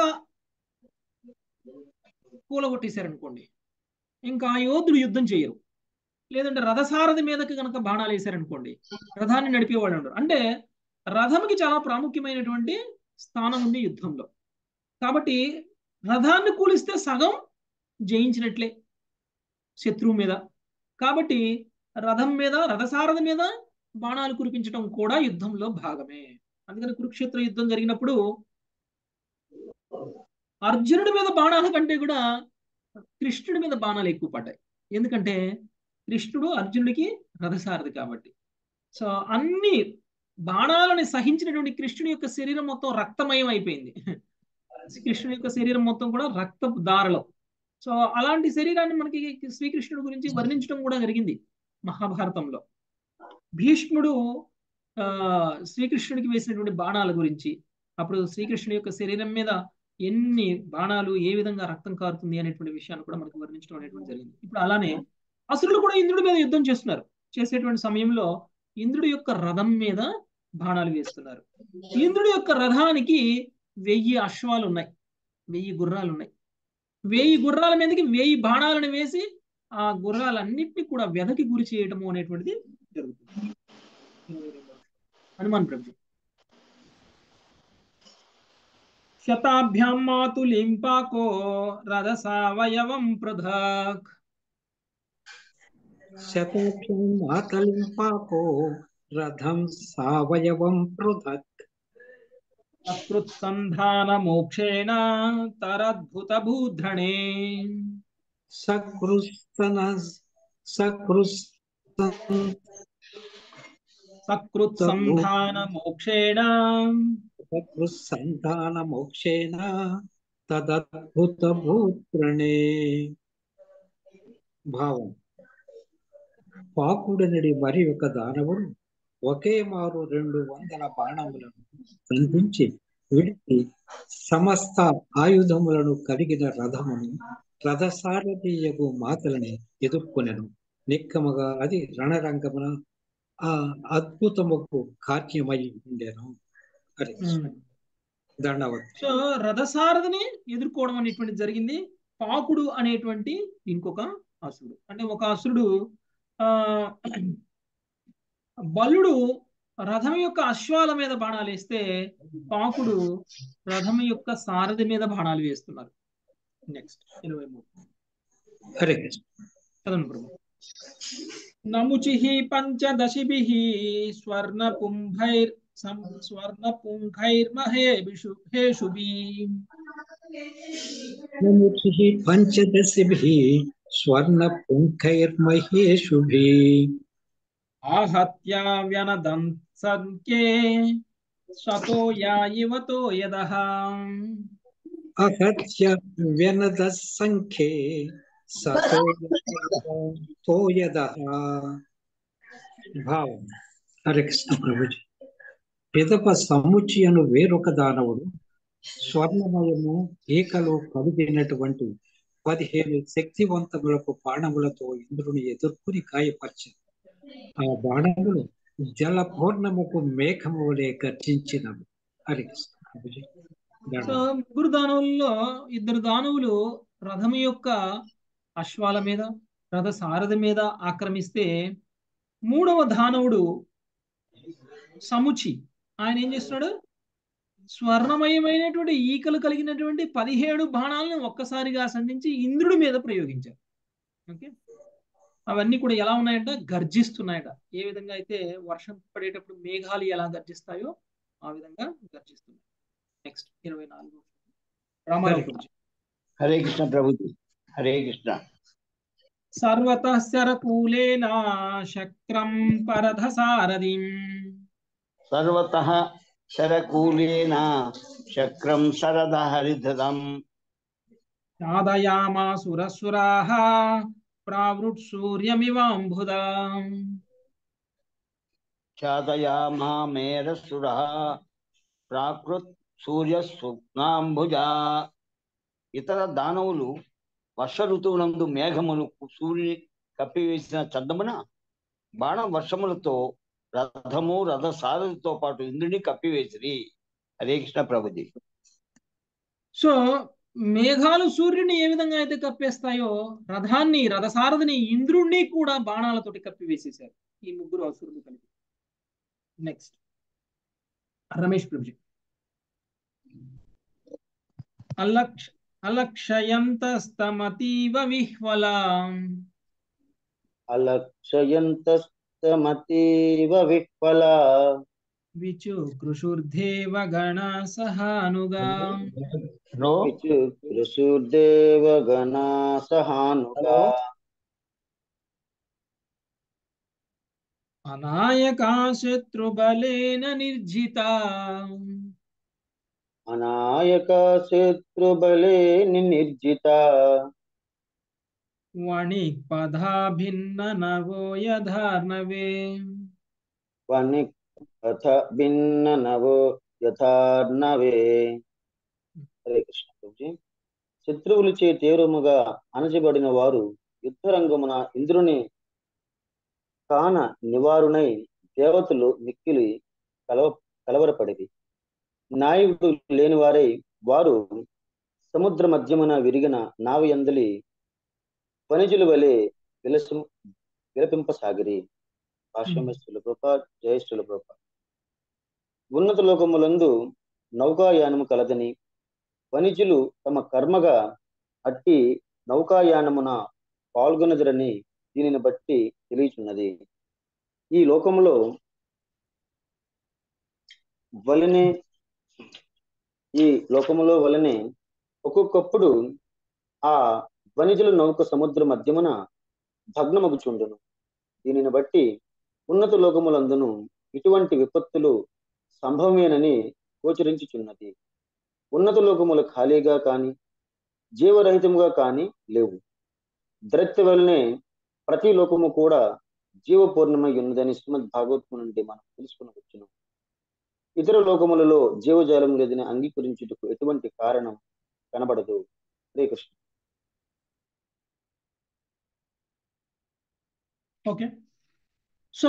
కూలగొట్టేశారనుకోండి, ఇంకా ఆ యోధుడు యుద్ధం చేయరు. లేదంటే రథసారథి మీదకి గనక బాణాలు వేశారనుకోండి, రథాన్ని నడిపేవాళ్ళు ఉండరు. అంటే రథంకి చాలా ప్రాముఖ్యమైనటువంటి స్థానం ఉంది యుద్ధంలో. కాబట్టి రథాన్ని కూలిస్తే సగం జయించినట్లే శత్రువు మీద. కాబట్టి రథం మీద, రథసారథి మీద బాణాలు కురిపించడం కూడా యుద్ధంలో భాగమే. అందుకని కురుక్షేత్ర యుద్ధం జరిగినప్పుడు అర్జునుడి మీద బాణాల కంటే కూడా కృష్ణుడి మీద బాణాలు ఎక్కువ పడ్డాయి. ఎందుకంటే కృష్ణుడు అర్జునుడికి రథసారథి కాబట్టి. సో అన్ని బాణాలని సహించినటువంటి కృష్ణుడి యొక్క శరీరం మొత్తం రక్తమయం అయిపోయింది. కృష్ణుడి యొక్క శరీరం మొత్తం కూడా రక్త దారలో. సో అలాంటి శరీరాన్ని మనకి శ్రీకృష్ణుడి గురించి వర్ణించడం కూడా జరిగింది మహాభారతంలో. భీష్ముడు శ్రీకృష్ణుడికి వేసినటువంటి బాణాల గురించి, అప్పుడు శ్రీకృష్ణుడి యొక్క శరీరం మీద ఎన్ని బాణాలు, ఏ విధంగా రక్తం కారుతుంది అనేటువంటి విషయాన్ని కూడా మనకు వర్ణించడం అనేటువంటి జరిగింది. ఇప్పుడు అలానే అసురులు కూడా ఇంద్రుడి మీద యుద్ధం చేస్తున్నారు. చేసేటువంటి సమయంలో ఇంద్రుడి యొక్క రథం మీద బాణాలు వేస్తున్నారు. ఇంద్రుడి యొక్క రథానికి 1000 అశ్వాలు ఉన్నాయి, 1000 గుర్రాలు ఉన్నాయి. 1000 గుర్రాల మీదకి 1000 బాణాలను వేసి ఆ గుర్రాలన్నింటినీ కూడా వ్యధకి గురి చేయటము అనేటువంటిది జరుగుతుంది. హనుమాన్ ప్రభు. శతాభ్యాం మాతులింపాకో రథసావయవం పృథక్. శతాభ్యాం మాతులింపాకో రథం సావయవం పృథక్. సకృత్సంధాన మోక్షేణ తరద్భుత భూధృణే. సకృత్సంధాన మోక్షేణ తదద్భుత భూధృణే. భావం: పాకుడనడి మరి ఒక దానవుడు ఒకే మారు 200 బాణములను సంధించి విడిచి సమస్త ఆయుధములను కలిగిన రథమును రథసారథియగు మాతలని ఎదుర్కొనెను. నిక్కముగా అది రణరంగమున ఆ అద్భుతముకు కార్యమై ఉండెను. దండవత్. సో రథసారథిని ఎదుర్కోవడం అనేటువంటి జరిగింది. పాకుడు అనేటువంటి ఇంకొక అసురుడు, అంటే ఒక అసురుడు బలుడు రథం యొక్క అశ్వాల మీద బాణాలు వేస్తే పాకుడు రథం యొక్క సారథి మీద బాణాలు వేస్తున్నారు. నెక్స్ట్ 23 చదవండి ప్రభు. నముచిః పంచదశిభిః స్వర్ణపుంఖైర్మహేషుభిః. నముచిః పంచదశిభిః స్వర్ణపుంఖైర్మహేషుభిః. ఆహత్య వ్యనదంసంఖ్యే సతో యాయివతో యదః. అహత్య వ్యనదసంఖ్యే సతో యదః. భావం: హరే కృష్ణ ప్రభుజీ. పిదప సముచి అను వేరొక దానవుడు స్వర్ణమయము ఏకలో కలిగినటువంటి 15 శక్తివంతములకు బాణములతో ఇంద్రుని ఎదుర్కొని గాయపరిచారు. ఆ బాణములు జలపూర్ణముకు మేఘము వలె గర్జించినవి. హరే కృష్ణ ప్రభుజీ. సో ముగ్గురు దానవుల్లో 2 దానవులు రథం యొక్క అశ్వాల మీద, రథ సారథి మీద ఆక్రమిస్తే 3వ దానవుడు సముచి ఆయన ఏం చేస్తున్నాడు, స్వర్ణమయమైనటువంటి ఈకలు కలిగినటువంటి 17 బాణాలను ఒక్కసారిగా సంధించి ఇంద్రుడి మీద ప్రయోగించారు. ఓకే, అవన్నీ కూడా ఎలా ఉన్నాయంట, గర్జిస్తున్నాయట. ఏ విధంగా అయితే వర్షం పడేటప్పుడు మేఘాలు ఎలా గర్జిస్తాయో ఆ విధంగా గర్జిస్తున్నాయి. నెక్స్ట్ 24 రామారావు గురించి. హరే కృష్ణ ప్రభుజీ. హరే కృష్ణ. సర్వతః శరకూలేన శక్రం పరథసారథిం. సర్వతః శరకూలేన చక్రం శరదహరిధరం చాదయామాసురసురాః ప్రావృత్సూర్యమివాంబుధా. చాదయామామేరసురః ప్రాకృత్ సూర్య సుప్నాంబుజా. ఇతర దానవులు వర్ష ఋతువునందు మేఘములు సూర్యుని కప్పివేసిన చందమున బాణ వర్షములతో రథము రథ సారథితో పాటు ఇంద్రుని కప్పివేసిరి. హరే కృష్ణ ప్రభుజీ. సో మేఘాలు సూర్యుని ఏ విధంగా అయితే కప్పేస్తాయో రథాన్ని రథసారథిని ఇంద్రుణ్ణి కూడా బాణాలతోటి కప్పివేసేశారు ఈ ముగ్గురు అసురులు కలిపి. నెక్స్ట్ రమేష్ ప్రభుజీ. అలక్షయంతస్తమతీవ విహ్వలా అలక్షయంతస్తమతీవ విహ్వలా విచుకృషుర్దేవ గణా సహానుగా. విచుకృషుర్దేవ గణా సహానుగా. అనాయకా శత్రుబలేన నిర్జితా అనాయక శత్రుబలే నిర్జిత. వణిక్పథా భిన్న నవో యథార్ణవే. వణిక్పథ భిన్న నవో యథార్ణవే. హరే కృష్ణ ప్రభుజీ. శత్రువులచే తీవ్రముగా అణచబడిన వారు యుద్ధరంగమున ఇంద్రుని కాన నివారునై దేవతలు మిక్కిలి కలవరపడిది. నాయకుడు లేని వారై వారు సముద్ర మధ్యమున విరిగిన నావయందలి వణిజుల వలె విలపింపసాగిరి. భాష్యమస్తుల కృప జయస్తుల కృప. ఉన్నత లోకములందు నౌకాయానము కలదని వణిజులు తమ కర్మగా అట్టి నౌకాయానమున పాల్గొనదురని దీనిని బట్టి తెలియచున్నది. ఈ లోకములో వలనే ఒక్కొక్కప్పుడు ఆ వణిజుల నౌక సముద్ర మధ్యమున భగ్నమగుచుండును. దీనిని బట్టి ఉన్నత లోకములందును ఇటువంటి విపత్తులు సంభవమేనని గోచరించుచున్నది. ఉన్నత లోకములు ఖాళీగా కాని జీవరహితముగా కాని లేవు. ద్రత్య వలనే ప్రతి లోకము కూడా జీవపూర్ణమై ఉన్నదని శ్రీమద్ భాగవతం నుండి మనం తెలుసుకునవచ్చును. ఇతర లోకములలో జీవజాలం లేదని అంగీకరించుటకు ఎటువంటి కారణం కనబడదు. హరే కృష్ణ. ఓకే, సో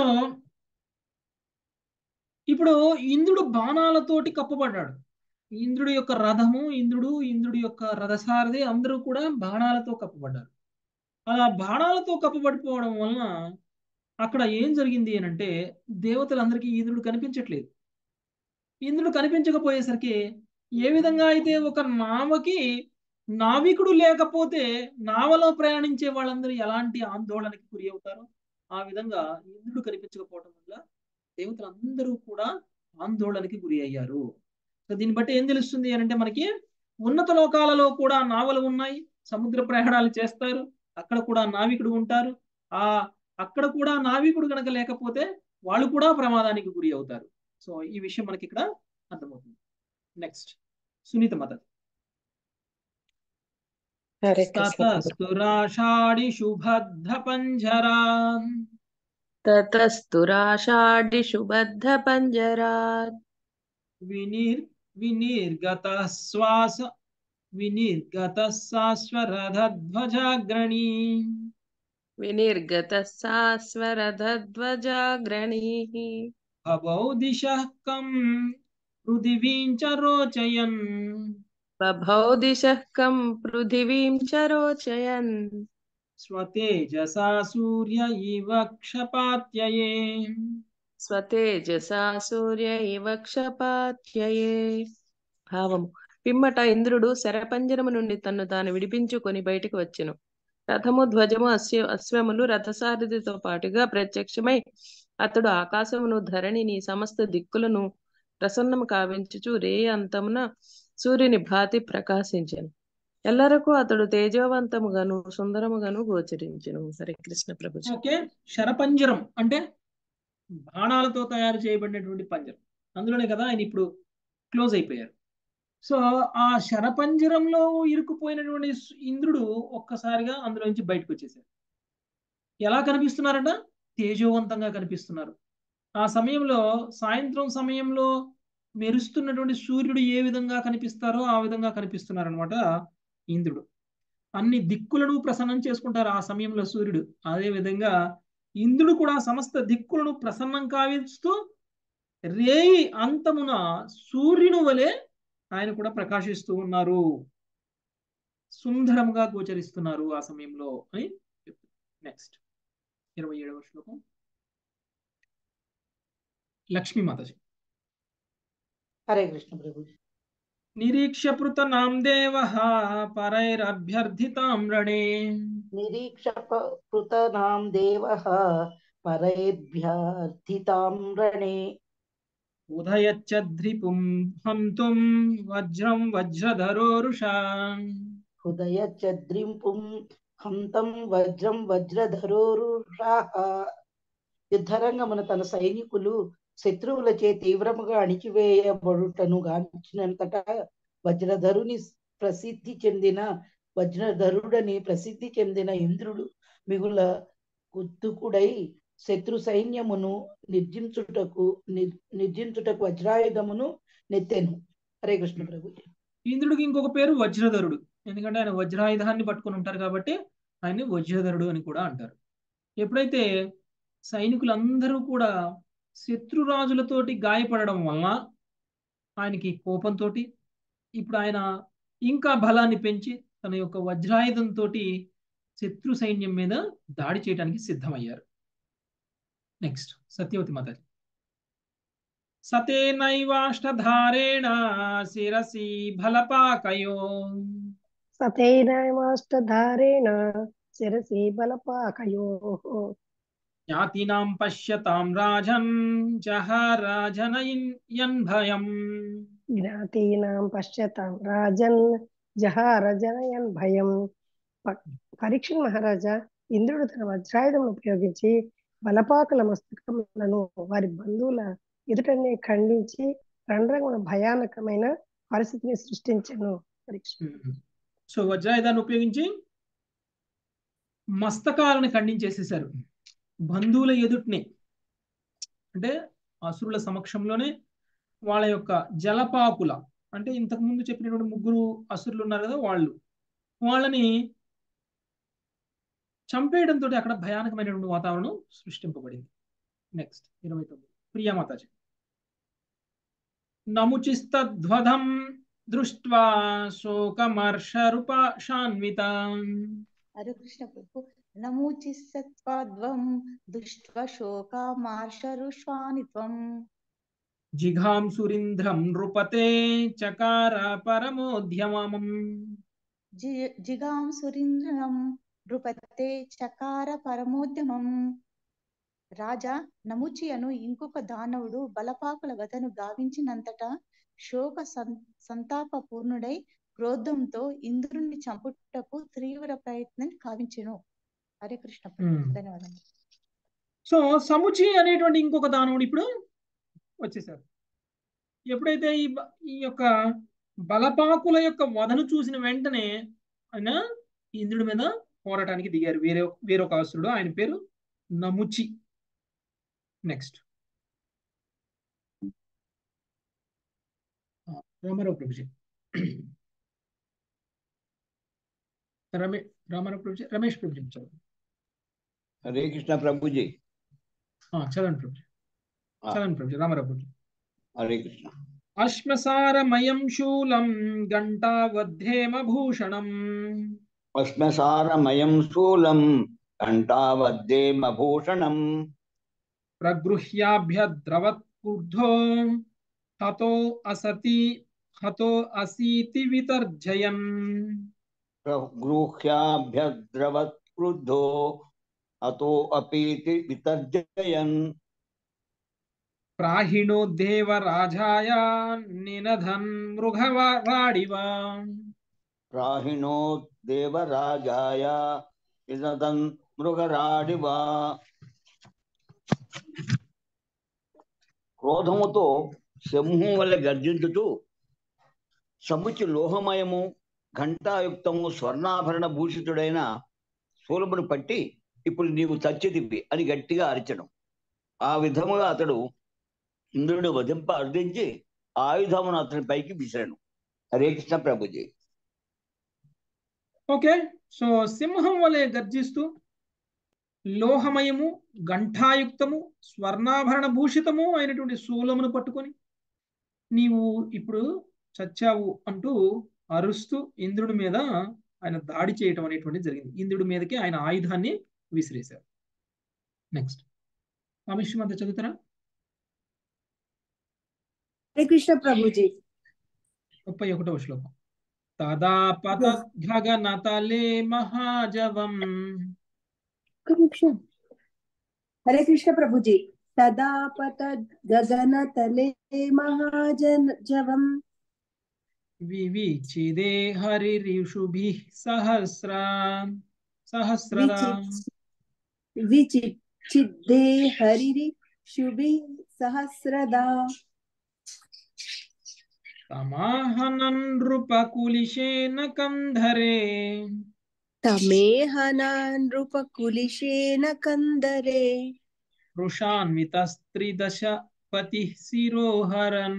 ఇప్పుడు ఇంద్రుడు బాణాలతోటి కప్పబడ్డాడు. ఇంద్రుడి యొక్క రథము, ఇంద్రుడి యొక్క రథసారథి అందరూ కూడా బాణాలతో కప్పబడ్డారు. అలా బాణాలతో కప్పబడిపోవడం వలన అక్కడ ఏం జరిగింది అని అంటే దేవతలందరికీ ఇంద్రుడు కనిపించట్లేదు. ఇంద్రుడు కనిపించకపోయేసరికి ఏ విధంగా అయితే ఒక నావకి నావికుడు లేకపోతే నావలో ప్రయాణించే వాళ్ళందరూ ఎలాంటి ఆందోళనకి గురి అవుతారో ఆ విధంగా ఇంద్రుడు కనిపించకపోవడం వల్ల దేవతలందరూ కూడా ఆందోళనకి గురి అయ్యారు. సో దీన్ని బట్టి ఏం తెలుస్తుంది అని అంటే మనకి ఉన్నత లోకాలలో కూడా నావలు ఉన్నాయి, సముద్ర ప్రయాణాలు చేస్తారు, అక్కడ కూడా నావికుడు ఉంటారు. అక్కడ కూడా నావికుడు కనుక లేకపోతే వాళ్ళు కూడా ప్రమాదానికి గురి అవుతారు. సో ఈ విషయం మనకి ఇక్కడ అర్థమవుతుంది. నెక్స్ట్ సునీత మాత. తతస్తురాషాఢిషు బద్ధ పంజరా తతస్తురాషాఢిషు బద్ధ పంజరాత్ వినిర్గత సాస్వరథధ్వజాగ్రణీ భవౌ దిశః కం పృథివీం చ రోచయన్ స్వతేజసా సూర్య ఇవ క్షపాత్యయే. భావము. పిమ్మట ఇంద్రుడు శరపంజరము నుండి తన్ను తాను విడిపించుకొని బయటికి వచ్చెను. రథము, ధ్వజము, అశ్వములు రథసారథితో పాటుగా ప్రత్యక్షమై అతడు ఆకాశమును, ధరణిని, సమస్త దిక్కులను ప్రసన్నము కావించుచు రే అంతమున సూర్యుని భాతి ప్రకాశించెను. ఎల్లరకు అతడు తేజవంతముగాను సుందరముగాను గోచరించెను. హరే కృష్ణ ప్రభుజీ. ఓకే, శరపంజరం అంటే బాణాలతో తయారు చేయబడినటువంటి పంజరం. అందులోనే కదా ఆయన ఇప్పుడు క్లోజ్ అయిపోయారు. సో ఆ శరపంజరంలో ఇరుక్కుపోయినటువంటి ఇంద్రుడు ఒక్కసారిగా అందులో నుంచి బయటకు వచ్చేసారు. ఎలా కనిపిస్తున్నారట? తేజోవంతంగా కనిపిస్తున్నారు. ఆ సమయంలో సాయంత్రం సమయంలో మెరుస్తున్నటువంటి సూర్యుడు ఏ విధంగా కనిపిస్తారో ఆ విధంగా కనిపిస్తున్నారు అనమాట ఇంద్రుడు. అన్ని దిక్కులను ప్రసన్నం చేసుకుంటారు ఆ సమయంలో సూర్యుడు. అదే విధంగా ఇంద్రుడు కూడా సమస్త దిక్కులను ప్రసన్నం కావిస్తూ రేయి అంతమున సూర్యుని వలె ఆయన కూడా ప్రకాశిస్తూ ఉన్నారు, సుందరంగా గోచరిస్తున్నారు ఆ సమయంలో అని చెప్తారు. నెక్స్ట్ 27వ శ్లోకం. లక్ష్మీ మాతాజీ. హరే కృష్ణ ప్రభుజీ. నిరీక్షపృత నాం దేవ పరైరభ్యర్థితాం రణే నిరీక్షపృతనాం దేవః పరైర్భ్యర్థితాం రణే ఉదయచ్చద్రిపుం హంతుం వజ్రం వజ్రధరోరుషా హృదయచద్రింపుం హంతం వజ్రం వజ్రధరోరుషాః. యుద్ధరంగమున తన సైనికులు శత్రువులచే తీవ్రముగా అణిచివేయబడుటను గాంచినంతటా వజ్రధరుడని ప్రసిద్ధి చెందిన ఇంద్రుడు మిగుల కుత్తుకుడై శత్రు సైన్యమును నిర్జించుటకు వజ్రాయుధమును నెత్తెను. హరే కృష్ణ ప్రభు. ఇంద్రుడికి ఇంకొక పేరు వజ్రధరుడు, ఎందుకంటే ఆయన వజ్రాయుధాన్ని పట్టుకొని ఉంటారు కాబట్టి ఆయన్ని వజ్రధరుడు అని కూడా అంటారు. ఎప్పుడైతే సైనికులందరూ కూడా శత్రురాజులతోటి గాయపడడం వలన ఆయనకి కోపంతో ఇప్పుడు ఆయన ఇంకా బలాన్ని పెంచి తన యొక్క వజ్రాయుధంతో శత్రు సైన్యం మీద దాడి చేయడానికి సిద్ధమయ్యారు. నెక్స్ట్ సత్యవతి మాతాజీ. సతేనైవాష్టధారేణ శిరసి బలపాకయో సతైనమాష్టధారేణ శిరసి బలపాకయోః జ్ఞాతినాం పశ్యతాం రాజన్ జహరాజనయన్ భయం. జ్ఞాతీనాం పశ్యతాం రాజన్ జహారజనయన్ భయం. పరీక్ష మహారాజా, ఇంద్రుడు తన వజ్రాయుధం ఉపయోగించి బలపాకుల మస్తకములను వారి బంధువుల ఎదుటనే ఖండించి రణరంగున భయానకమైన పరిస్థితిని సృష్టించను. పరీక్ష. సో వజ్రాయుధాన్ని ఉపయోగించి మస్తకాలను ఖండించేసేసారు బంధువుల ఎదుటనే. అంటే అసురుల సమక్షంలోనే వాళ్ళ యొక్క జలపాకుల, అంటే ఇంతకు ముందు చెప్పినటువంటి 3 అసురులు ఉన్నారు కదా, వాళ్ళని చంపేయడంతో అక్కడ భయానకమైనటువంటి వాతావరణం సృష్టింపబడింది. నెక్స్ట్ 29 ప్రియమాతాజీ. నముచిస్తద్వధం దృష్ట్వా శోకమర్షరూపాశాన్వితాం. హరే కృష్ణ ప్రభు. నమూచిస్సత్వాద్వం దృష్ట్వా శోకమార్షరుష్వానిత్వం జిఘాం సురీంద్రం నృపతే చకార పరమోద్యమం. జిగాం సురీంద్రం నృపతే చకార పరమోద్యమం. రాజా, నముచి అను ఇంకొక దానవుడు బలపాకుల వధను గావించినంతటా శోక సంతాప పూర్ణుడై క్రోధంతో ఇంద్రుణ్ణి చంపుటకు తీవ్ర ప్రయత్నం కావించెను. హరే కృష్ణ. ధన్యవాదాలు. సో సముచి అనేటువంటి ఇంకొక దానవుడు ఇప్పుడు వచ్చేసారు. ఎప్పుడైతే ఈ యొక్క బలపాకుల యొక్క వధను చూసిన వెంటనే ఆయన ఇంద్రుడి మీద పోరాటానికి దిగారు. వేరొక అసురుడు, ఆయన పేరు నముచి. నెక్స్ట్ రామారావు ప్రభుజీ. రామారావు ప్రభుజీ, రమేష్ ప్రభుజీ చదవండి. హరే కృష్ణ ప్రభుజీ. చదవండి ప్రభుజీ, చదవండి ప్రభుజీ. రామారావు ప్రభుజీ. హరే కృష్ణ. అశ్మసారమయం శూలం ఘంటావద్ధేమభూషణం. అశ్మసారమయం శూలం ఘంటావద్ధేమభూషణం. ప్రగృహ్యాభ్యద్రవత్కూర్ధో హతో అసీతి వితర్జయన్. ప్రగృహ్యాభ్యద్రవత్కృద్ధో హతో అపీతి వితర్జయన్. ప్రాహిణో దేవరాజాయ నినధన్ మృగవాడివ. ప్రాహిణో దేవరాజాయ నినధన్ మృగరాడివ. క్రోధముతో సింహం వల్ల గర్జించుతూ సముచి లోహమయము ఘంటాయుక్తము స్వర్ణాభరణ భూషితుడైన శూలమును పట్టి ఇప్పుడు నీవు చచ్చితివి అని గట్టిగా అరిచడం. ఆ విధముగా అతడు ఇంద్రుడు వధింప అర్థించి ఆయుధమును అతని పైకి విసిరాను. హరే కృష్ణ ప్రభుజీ. ఓకే, సో సింహం వలె గర్జిస్తూ లోహమయము ఘంటాయుక్తము స్వర్ణాభరణ భూషితము అయినటువంటి శూలమును పట్టుకొని నీవు ఇప్పుడు చచ్చావు అంటూ అరుస్తూ ఇంద్రుడి మీద ఆయన దాడి చేయటం అనేటువంటి జరిగింది. ఇంద్రుడి మీదకి ఆయన ఆయుధాన్ని విసిరేశారు. నెక్స్ట్ ఆ విషయం అంతా చదువుతారా? హరే కృష్ణ ప్రభుజీ. 31వ శ్లోకం. తదా పతద్గగనతలే మహాజవం. హరే కృష్ణ ప్రభుజీ. తదా పతద్గగనతలే మహాజవం వివిచిదే హరిరిషుభిః సహస్రదా. విచిచ్చిద్దే హరిరిషుభిః సహస్రదా. తమాహనన్ నృపకులిశేన కంధరే. తమేహనాన్ నృపకులిశేన కందరే. వృషాన్వితస్త్రిదశ పతిః శిరోహరన్.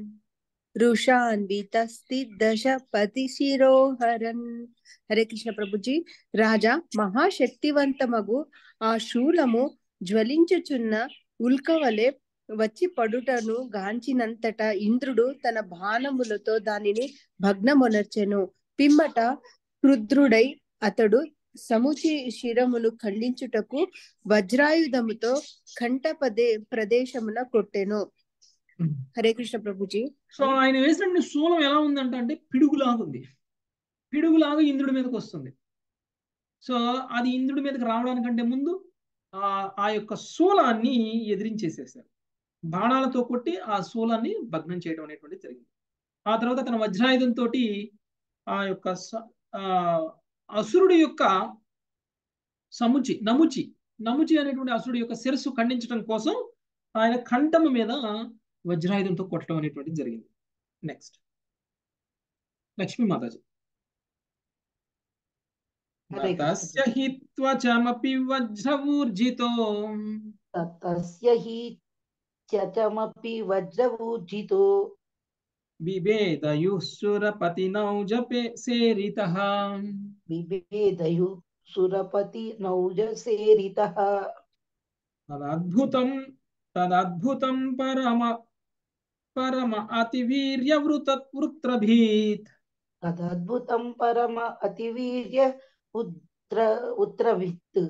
వృషాన్వితస్త్రిదశ పతి శిరోహరన్. హరే కృష్ణ ప్రభుజీ. రాజా, మహాశక్తివంతమగు ఆ శూలము జ్వలించుచున్న ఉల్కవలే వచ్చి పడుటను గాంచినంతట ఇంద్రుడు తన బాణములతో దానిని భగ్నమొనర్చెను. పిమ్మట క్రుద్రుడై అతడు సముచి శిరమును ఖండించుటకు వజ్రాయుధముతో కంఠ ప్రదేశమున కొట్టెను. హరే కృష్ణ ప్రభుజీ. సో ఆయన వేసిన శూలం ఎలా ఉందంట అంటే పిడుగులాగా ఉంది. పిడుగులాగా ఇంద్రుడి మీదకి వస్తుంది. సో అది ఇంద్రుడి మీదకి రావడానికంటే ముందు ఆ యొక్క శూలాన్ని ఎదిరించేసేసారు. బాణాలతో కొట్టి ఆ శూలాన్ని భగ్నం చేయడం అనేటువంటి జరిగింది. ఆ తర్వాత తన వజ్రాయుధంతో ఆ యొక్క అసురుడి యొక్క నముచి అనేటువంటి అసురుడి యొక్క శిరస్సు ఖండించడం కోసం ఆయన కంఠము మీద వజ్రాయుధంతో కొట్టడం అనేటువంటి జరిగింది. నెక్స్ట్ లక్ష్మీ మాతాజీ. తస్య హి త్వచమపి వజ్రవూర్జితో. తస్య హి త్వచమపి వజ్రవూర్జితో. బిభేదయుః సురపతినౌ జపే సేరితః. బిభేదయుః సురపతినౌ సేరితః. తదద్భుతం పరమ అతివీర్యవృత్రభీత్. తదద్భుతం పరమ అతివీర్య ఉత్రవిత్.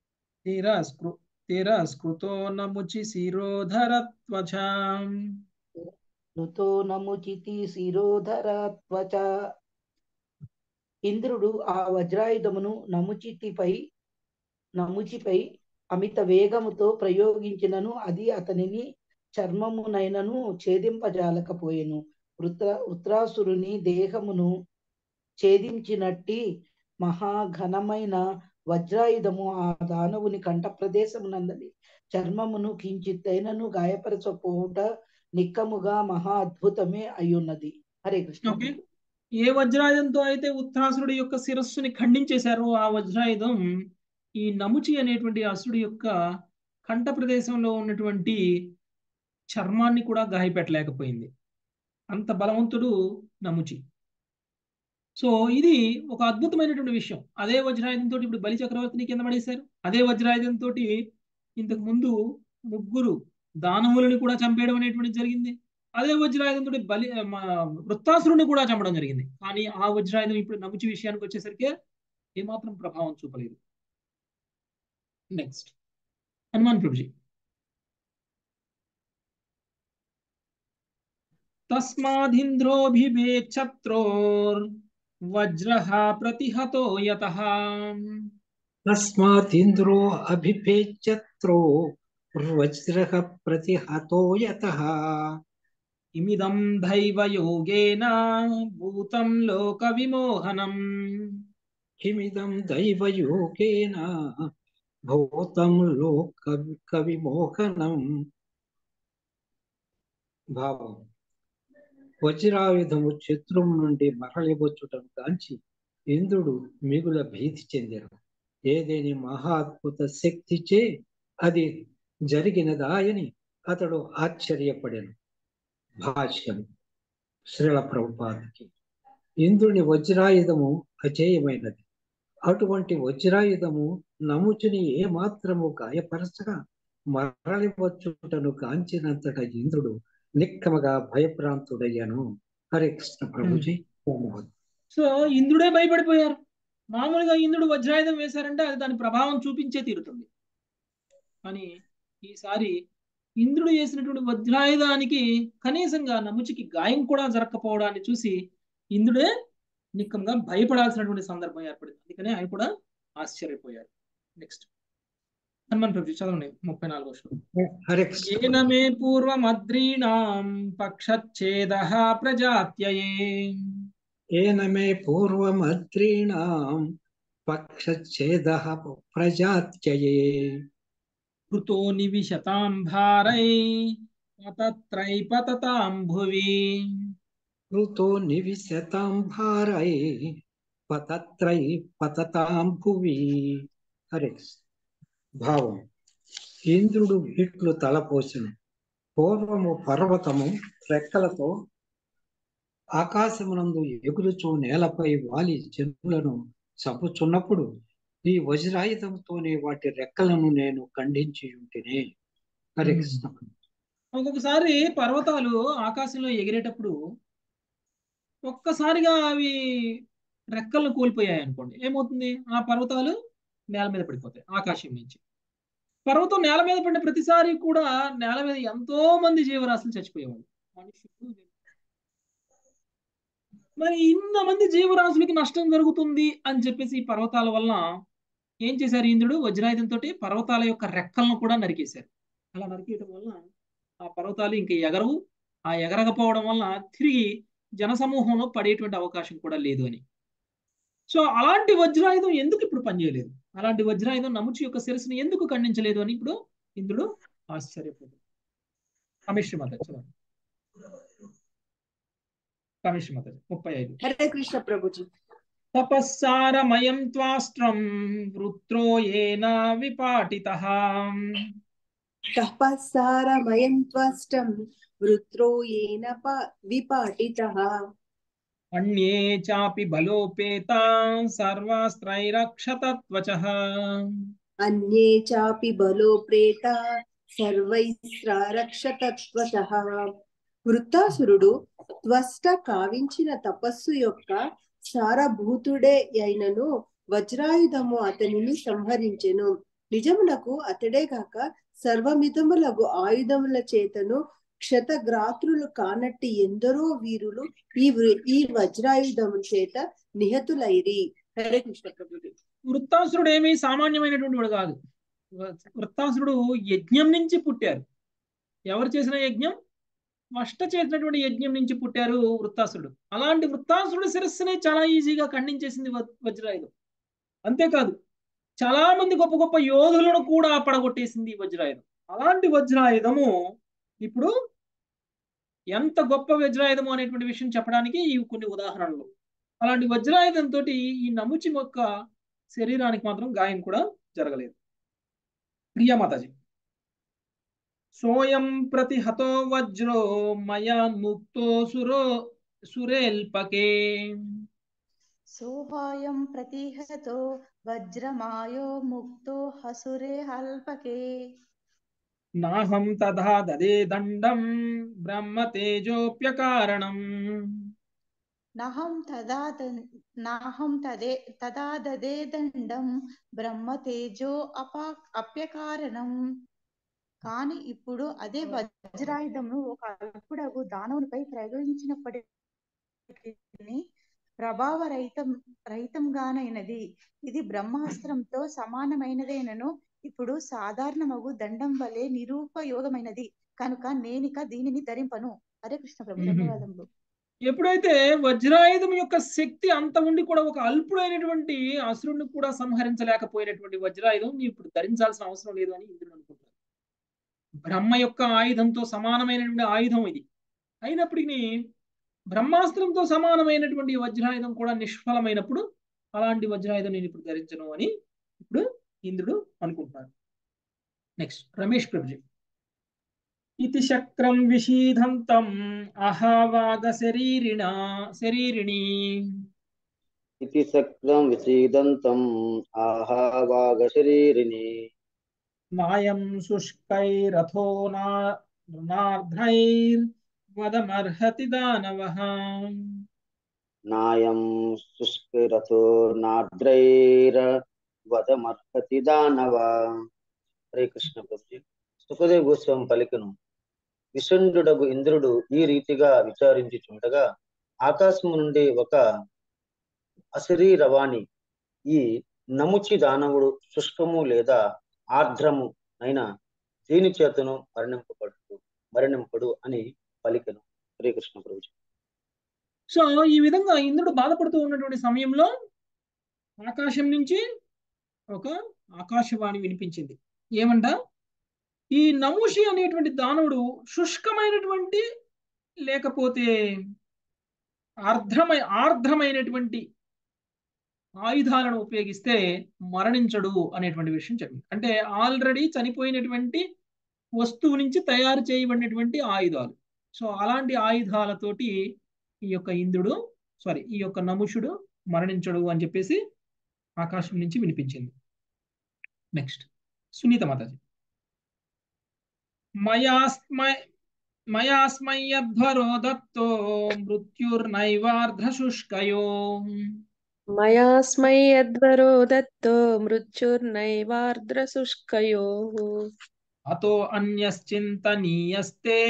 తిరస్కృతో నముచి శిరోధరత్వచాం. ఋతో నముచితి శిరోధరత్వచ. ఇంద్రుడు ఆ వజ్రాయుధమును నముచిపై అమిత వేగముతో ప్రయోగించినను అది అతనిని చర్మమునైనను ఛేదింపజాలకపోయెను. వృత్రాసురుని దేహమును ఛేదించినట్టి మహాఘనమైన వజ్రాయుధము ఆ దానవుని కంఠ ప్రదేశమునందలి చర్మమును కించిత్తైనను గాయపరచపోవుట నిక్కముగా మహా అద్భుతమే అయ్యున్నది. హరే కృష్ణ. ఏ వజ్రాయుధంతో అయితే ఉత్తాసురుడి యొక్క శిరస్సుని ఖండించేశారో ఆ వజ్రాయుధం ఈ నముచి అనేటువంటి అసురుడి యొక్క కంఠ ప్రదేశంలో ఉన్నటువంటి చర్మాన్ని కూడా గాయపెట్టలేకపోయింది. అంత బలవంతుడు నముచి. సో ఇది ఒక అద్భుతమైనటువంటి విషయం. అదే వజ్రాయుధంతో ఇప్పుడు బలి చక్రవర్తిని కింద పడేశారు. అదే వజ్రాయుధంతో ఇంతకు ముందు 3 దానవులను కూడా చంపేయడం అనేటువంటి జరిగింది. అదే వజ్రాయుధంతో వృత్తాసురుని కూడా చంపడం జరిగింది. కానీ ఆ వజ్రాయుధం ఇప్పుడు నముచి విషయానికి వచ్చేసరికి ఏమాత్రం ప్రభావం చూపలేదు. నెక్స్ట్ హనుమాన్ ప్రభుజీ. తస్మాదింద్రోభిభేక్షత్రోర్ వజ్రః ప్రతిహతో యతః. తస్మాదింద్రో అభిభేజ్యత్రో వజ్రః ప్రతిహతో యతః. ఇమిదం దైవయోగేన భూతం లోక విమోహనం. కిమిదం దైవయోగేన భూతం లోక విమోహనం. భావం వజ్రాయుధము శత్రువు నుండి మరలివచ్చుటను కాంచి ఇంద్రుడు మిగుల భీతి చెందాడు. ఏదేని మహాద్భుత శక్తిచే అది జరిగినదాయని అతడు ఆశ్చర్యపడాను. భాష్యం శ్రీల ప్రభుపాదకి. ఇంద్రుని వజ్రాయుధము అజేయమైనది. అటువంటి వజ్రాయుధము నముచుని ఏమాత్రము గాయపరచగా మరలివచ్చుటను కాంచినంతట ఇంద్రుడు నిక్కమగా భయభ్రాంతుడయ్యాను. హరే కృష్ణ ప్రభుజీ. సో ఇంద్రుడే భయపడిపోయారు. మామూలుగా ఇంద్రుడు వజ్రాయుధం వేశారంటే అది దాని ప్రభావం చూపించే తీరుతుంది. కానీ ఈసారి ఇంద్రుడు వేసినటువంటి వజ్రాయుధానికి కనీసంగా నముచికి గాయం కూడా జరగకపోవడాన్ని చూసి ఇంద్రుడే నిక్కంగా భయపడాల్సినటువంటి సందర్భం ఏర్పడింది. అందుకనే ఆయన కూడా ఆశ్చర్యపోయారు. నెక్స్ట్ హనుమాన్ ప్రభు చదవండి 34వ శ్లోకం. హరే కృష్ణ. ఏనమే పూర్వమద్రీణాం పక్షచ్ఛేదః ప్రజాత్యయే ఏనమే పూర్వమద్రీణాం పక్షచ్ఛేదః ప్రజాత్యయే కృతో నివిశతాం భారై పతత్రై పతతాం భువి కృతో నివిశతాం భారై పతత్రై పతతాం భువి. హరే కృష్ణ. భావం ఇంద్రుడు ఇట్లు తలపోసెను. పూర్వము పర్వతము రెక్కలతో ఆకాశమునందు ఎగురుచూ నేలపై వాలి జనులను చంపుచున్నప్పుడు ఈ వజ్రాయుధంతోనే వాటి రెక్కలను నేను ఖండించి ఉంటేనే. హరే కృష్ణ. ఒక్కొక్కసారి పర్వతాలు ఆకాశంలో ఎగిరేటప్పుడు ఒక్కసారిగా అవి రెక్కలను కోల్పోయాయి అనుకోండి, ఏమవుతుంది? ఆ పర్వతాలు నేల మీద పడిపోతాయి. ఆకాశం నుంచి పర్వతం నేల మీద పడిన ప్రతిసారి కూడా నేల మీద ఎంతో మంది జీవరాశులు చచ్చిపోయేవాళ్ళు, మనుషులు. మరి ఇంతమంది జీవరాశులకి నష్టం జరుగుతుంది అని చెప్పేసి ఈ పర్వతాల వల్ల ఏం చేశారు? ఇంద్రుడు వజ్రాయుధంతో పర్వతాల యొక్క రెక్కలను కూడా నరికేశారు. అలా నరికేయడం వల్ల ఆ పర్వతాలు ఇంకా ఎగరవు. ఆ ఎగరకపోవడం వల్ల తిరిగి జనసమూహంలో పడేటువంటి అవకాశం కూడా లేదు అని. సో అలాంటి వజ్రాయుధం ఎందుకు ఇప్పుడు పనిచేయలేదు? అలాంటి వజ్రాయుధం నముచి యొక్క శిరస్సును ఎందుకు ఖండించలేదు అని ఇప్పుడు ఇంద్రుడు ఆశ్చర్యపోతాడు. కమిష్మత చదవండి. కమిష్మత 35. హరే కృష్ణ ప్రభుజీ. తపస్సారమయం త్వాస్త్రం వృత్రో ఏన విపాటితః తపస్సారమయం త్వష్టం వృత్రో ఏన విపాటితః అన్యే చాపి బలోపేత సర్వాస్త్రైరక్షతత్వచః అన్యే చాపి బలోపేత సర్వైస్రక్షతత్వచః. వృత్తాసురుడు త్వష్ట కావించిన తపస్సు యొక్క సారభూతుడే అయినను వజ్రాయుధము అతనిని సంహరించెను. నిజమునకు అతడే కాక సర్వమితములగు ఆయుధముల చేతను క్షతగ్రాత్రులు కానట్టి ఎందరో వీరులు ఈ వజ్రాయుధము చేత నిహతులైరి. హరే కృష్ణ ప్రభుజీ. వృత్తాసురుడు ఏమీ సామాన్యమైనటువంటి వాడు కాదు. వృత్తాసురుడు యజ్ఞం నుంచి పుట్టారు. ఎవరు చేసిన యజ్ఞం? త్వష్ట చేసినటువంటి యజ్ఞం నుంచి పుట్టారు వృత్తాసురుడు. అలాంటి వృత్తాసురుడు శిరస్సునే చాలా ఈజీగా ఖండించేసింది వజ్రాయుధం. అంతేకాదు చాలా మంది గొప్ప గొప్ప యోధులను కూడా పడగొట్టేసింది ఈ వజ్రాయుధం. అలాంటి వజ్రాయుధము ఇప్పుడు ఎంత గొప్ప వజ్రాయుధము అనేటువంటి విషయం చెప్పడానికి ఈ కొన్ని ఉదాహరణలు. అలాంటి వజ్రాయుధంతో ఈ నముచి యొక్క శరీరానికి మాత్రం గాయం కూడా జరగలేదు. ప్రియా మాతాజీ. సోయం ప్రతిహతో వజ్రో మయా ముక్తో సురేల్పకే సోహాయం ప్రతిహతో వజ్రమాయో ముక్తో హసురే హల్పకే నాహం తథా దదే దండం బ్రహ్మ తేజోప్యకారణం తదా దదే దండం బ్రహ్మ తేజో అప్యకారణం. కానీ ఇప్పుడు అదే వజ్రాయుధమును ఒక అల్పుడగు దానవునిపై ప్రయోగించినప్పటికీ ప్రభావ రహితంగానైనది. ఇది బ్రహ్మాస్త్రంతో సమానమైనదేనను ఇప్పుడు సాధారణమగు దండం వలె నిరూపయోగమైనది కనుక నేనిక దీనిని ధరింపను. హరే కృష్ణ ప్రభు. ధన్యవాదములు. ఎప్పుడైతే వజ్రాయుధం యొక్క శక్తి అంత ఉండి కూడా ఒక అల్పుడైనటువంటి అసురుడిని కూడా సంహరించలేకపోయినటువంటి వజ్రాయుధం నీ ఇప్పుడు ధరించాల్సిన అవసరం లేదు అని ఇంద్రుడు అనుకుంటారు. బ్రహ్మ యొక్క ఆయుధంతో సమానమైనటువంటి ఆయుధం ఇది. అయినప్పటికీ బ్రహ్మాస్త్రంతో సమానమైనటువంటి వజ్రాయుధం కూడా నిష్ఫలమైనప్పుడు అలాంటి వజ్రాయుధం నేను ఇప్పుడు ధరించను అని ఇప్పుడు ఇంద్రుడు అనుకుంటున్నాడు. నెక్స్ట్ రమేష్ ప్రభుజీ. ఇతి శక్రం విషీధంతం అహావాగ శరీరిణి ఇతి శక్రం విషీదంతం ఆహావాగ శరీరిణి నాయం శుష్కైరథో నార్ధ్రైర్వదమర్హతి దానవః. నాయం శుష్కరథో నార్ద్రైర వదమర్హతి దానవ. హరే కృష్ణ ప్రభుజీ. సుఖదేవ గోస్వామి పలికను, విషండుడగు ఇంద్రుడు ఈ రీతిగా విచారించుచుండగా ఆకాశము నుండి ఒక అశరీరవాణి, ఈ నముచి దానవుడు శుష్కము లేదా ఆర్ద్రము అయిన దీని చేతను మరణింపడు అని పలికెను. హరే కృష్ణ ప్రభుజీ. సో ఈ విధంగా ఇంద్రుడు బాధపడుతూ ఉన్నటువంటి సమయంలో ఆకాశం నుంచి ఒక ఆకాశవాణి వినిపించింది. ఏమంట? ఈ నముషి అనేటువంటి దానవుడు శుష్కమైనటువంటి లేకపోతే ఆర్ద్రమైనటువంటి ఆయుధాలను ఉపయోగిస్తే మరణించడు అనేటువంటి విషయం చెప్పింది. అంటే ఆల్రెడీ చనిపోయినటువంటి వస్తువు నుంచి తయారు చేయబడినటువంటి ఆయుధాలు. సో అలాంటి ఆయుధాలతోటి ఈ యొక్క నముషుడు మరణించడు అని చెప్పేసి ఆకాశం నుంచి వినిపించింది. నెక్స్ట్ సునీత మాతాజీ. మయాస్మయ్యధ్వరో దత్తో మృత్యుర్నైవార్ధ్రశుష్కయో. మయాస్మై యద్వరో దత్తో మృత్యుర్నైవార్ద్రశుష్కయో. అతో అన్యశ్చింతనీయస్తే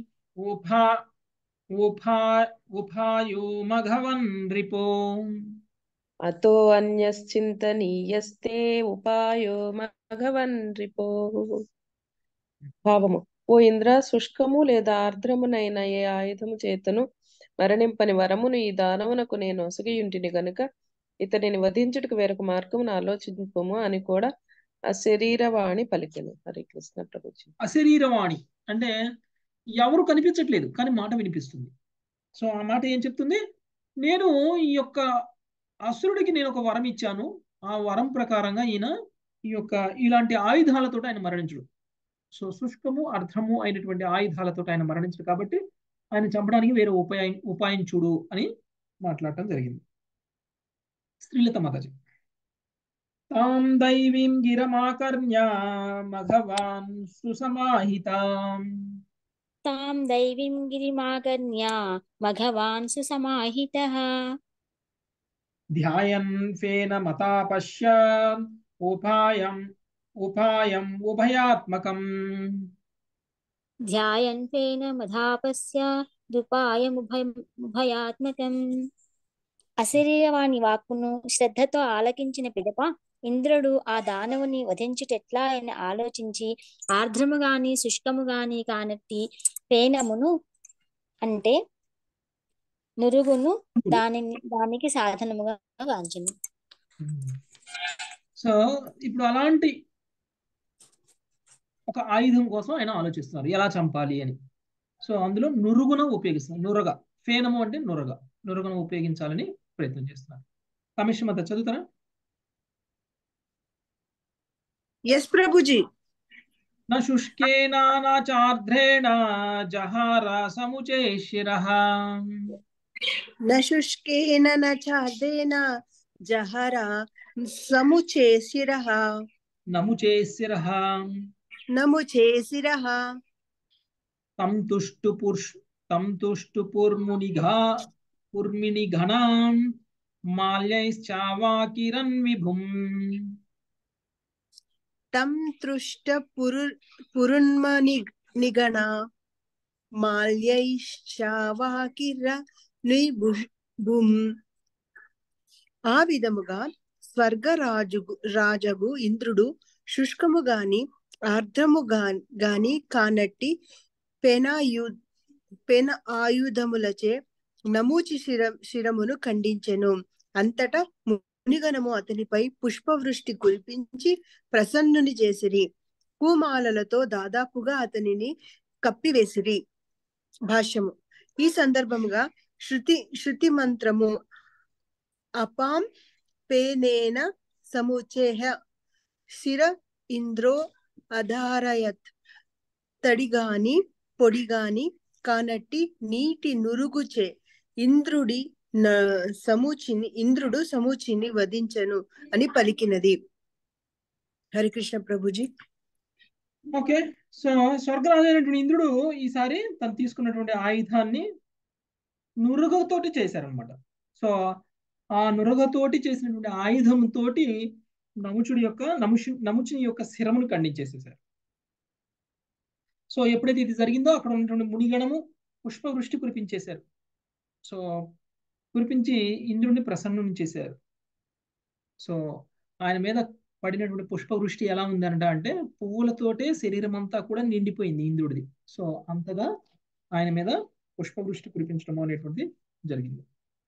ఉభాయో మఘవన్ రిపో. అతో అన్యశ్చింతనీయస్తే ఉపాయో మఘవన్ రిపో. భావము: ఓ ఇంద్ర, శుష్కము లేదా ఆర్ద్రమునైన ఏ ఆయుధము చేతను మరణింపని వరమును ఈ దానవునకు నేను ఒసగియుంటిని గనుక ఇతనిని వధించుటకు వేరొక మార్గమును ఆలోచింపము అని కూడా అశరీరవాణి పలికెను. హరే కృష్ణ ప్రభుజీ. అశరీరవాణి అంటే ఎవరు కనిపించట్లేదు కానీ మాట వినిపిస్తుంది. సో ఆ మాట ఏం చెప్తుంది? నేను ఈ యొక్క అసురుడికి నేను ఒక వరం ఇచ్చాను, ఆ వరం ప్రకారంగా ఈయన ఇలాంటి ఆయుధాలతో ఆయన మరణించడు. సో శుష్కము అర్ధము అయినటువంటి ఆయుధాలతో ఆయన మరణించడు కాబట్టి ఆయన చంపడానికి వేరే ఉపాయం చూడు అని మాట్లాడటం జరిగింది. శ్రీలత మాతాజీ. తాం దైవీం గిరమాకర్ణ్య మఘవాన్ సుసమాహితాం. తాం దైవీం గిరిమాకర్ణ్య మఘవాన్ సుసమాహితః. ధ్యాయన్ ఫేన మతాపశ్య ఉపాయం ఉభయాత్మకం. ధ్యాయన్ ఫేన మధాపస్య దుపాయముభయాత్మకం. అశరీరవాణి వాక్కును శ్రద్ధతో ఆలకించిన పిదప ఇంద్రుడు ఆ దానవుని వధించుటెట్లా అని ఆలోచించి ఆర్ద్రము గాని శుష్కము గాని కానట్టి ఫేనమును అంటే నురుగును దానికి సాధనముగా గాంచెను. సో ఇప్పుడు అలాంటి ఒక ఆయుధం కోసం ఆయన ఆలోచిస్తున్నారు ఎలా చంపాలి అని. సో అందులో నురుగున ఉపయోగిస్తున్నారు. నురగ, ఫేనము అంటే నురగను ఉపయోగించాలని ప్రయత్నం చేస్తున్నారు. కమిషన్ మత చదువుతారా? ఎస్ ప్రభుజీ. న శుష్కేన చార్ధ్రేణ జహార సముచే శిరః. న శుష్కేన న చార్దేన జహర సముచే శిరః. నముచే శిరః. నముచే శిరః. తం తుష్టు పుర్మిని ఘనాం మాల్యైశ్చావాకిరన్ విభుం. తం తృష్ట పురున్మనిగణ మాల్యైశ్చావాకిరన్విభుం. ఆ విధముగా రాజగు ఇంద్రుడు శుష్కము గాని ఆర్ద్రము గాని కానట్టి పెన ఆయుధములచే నమూచి శిరమును ఖండించెను. అంతటా మునిగణము అతనిపై పుష్పవృష్టి కురిపించి ప్రసన్నుని చేసిరి. పూమాలలతో దాదాపుగా అతనిని కప్పివేసిరి. భాష్యము: ఈ సందర్భముగా శృతి మంత్రము అపాం పేనేన సముచేహ శిర ఇంద్రో అధారయత్ తడిగాని పొడిగాని కానట్టి నీటి నురుగుచే ఇంద్రుడు సమూచిని వధించను అని పలికినది. హరికృష్ణ ప్రభుజీ. ఓకే, సో స్వర్గరాజు అయినటువంటి ఇంద్రుడు ఈసారి తను తీసుకున్నటువంటి ఆయుధాన్ని నురగతోటి చేశారనమాట. సో ఆ నురగతోటి చేసినటువంటి ఆయుధంతో నముచుని యొక్క శిరమును ఖండించేసేసారు. సో ఎప్పుడైతే ఇది జరిగిందో అక్కడ ఉన్నటువంటి మునిగణము పుష్పవృష్టి కురిపించేశారు. సో కురిపించి ఇంద్రుడిని ప్రసన్నం చేశారు. సో ఆయన మీద పడినటువంటి పుష్పవృష్టి ఎలా ఉందంట అంటే పువ్వులతోటే శరీరం అంతా కూడా నిండిపోయింది ఇంద్రుడిది. సో అంతగా ఆయన మీద పుష్పవృష్టి కురిపించడం అనేటువంటిది జరిగింది.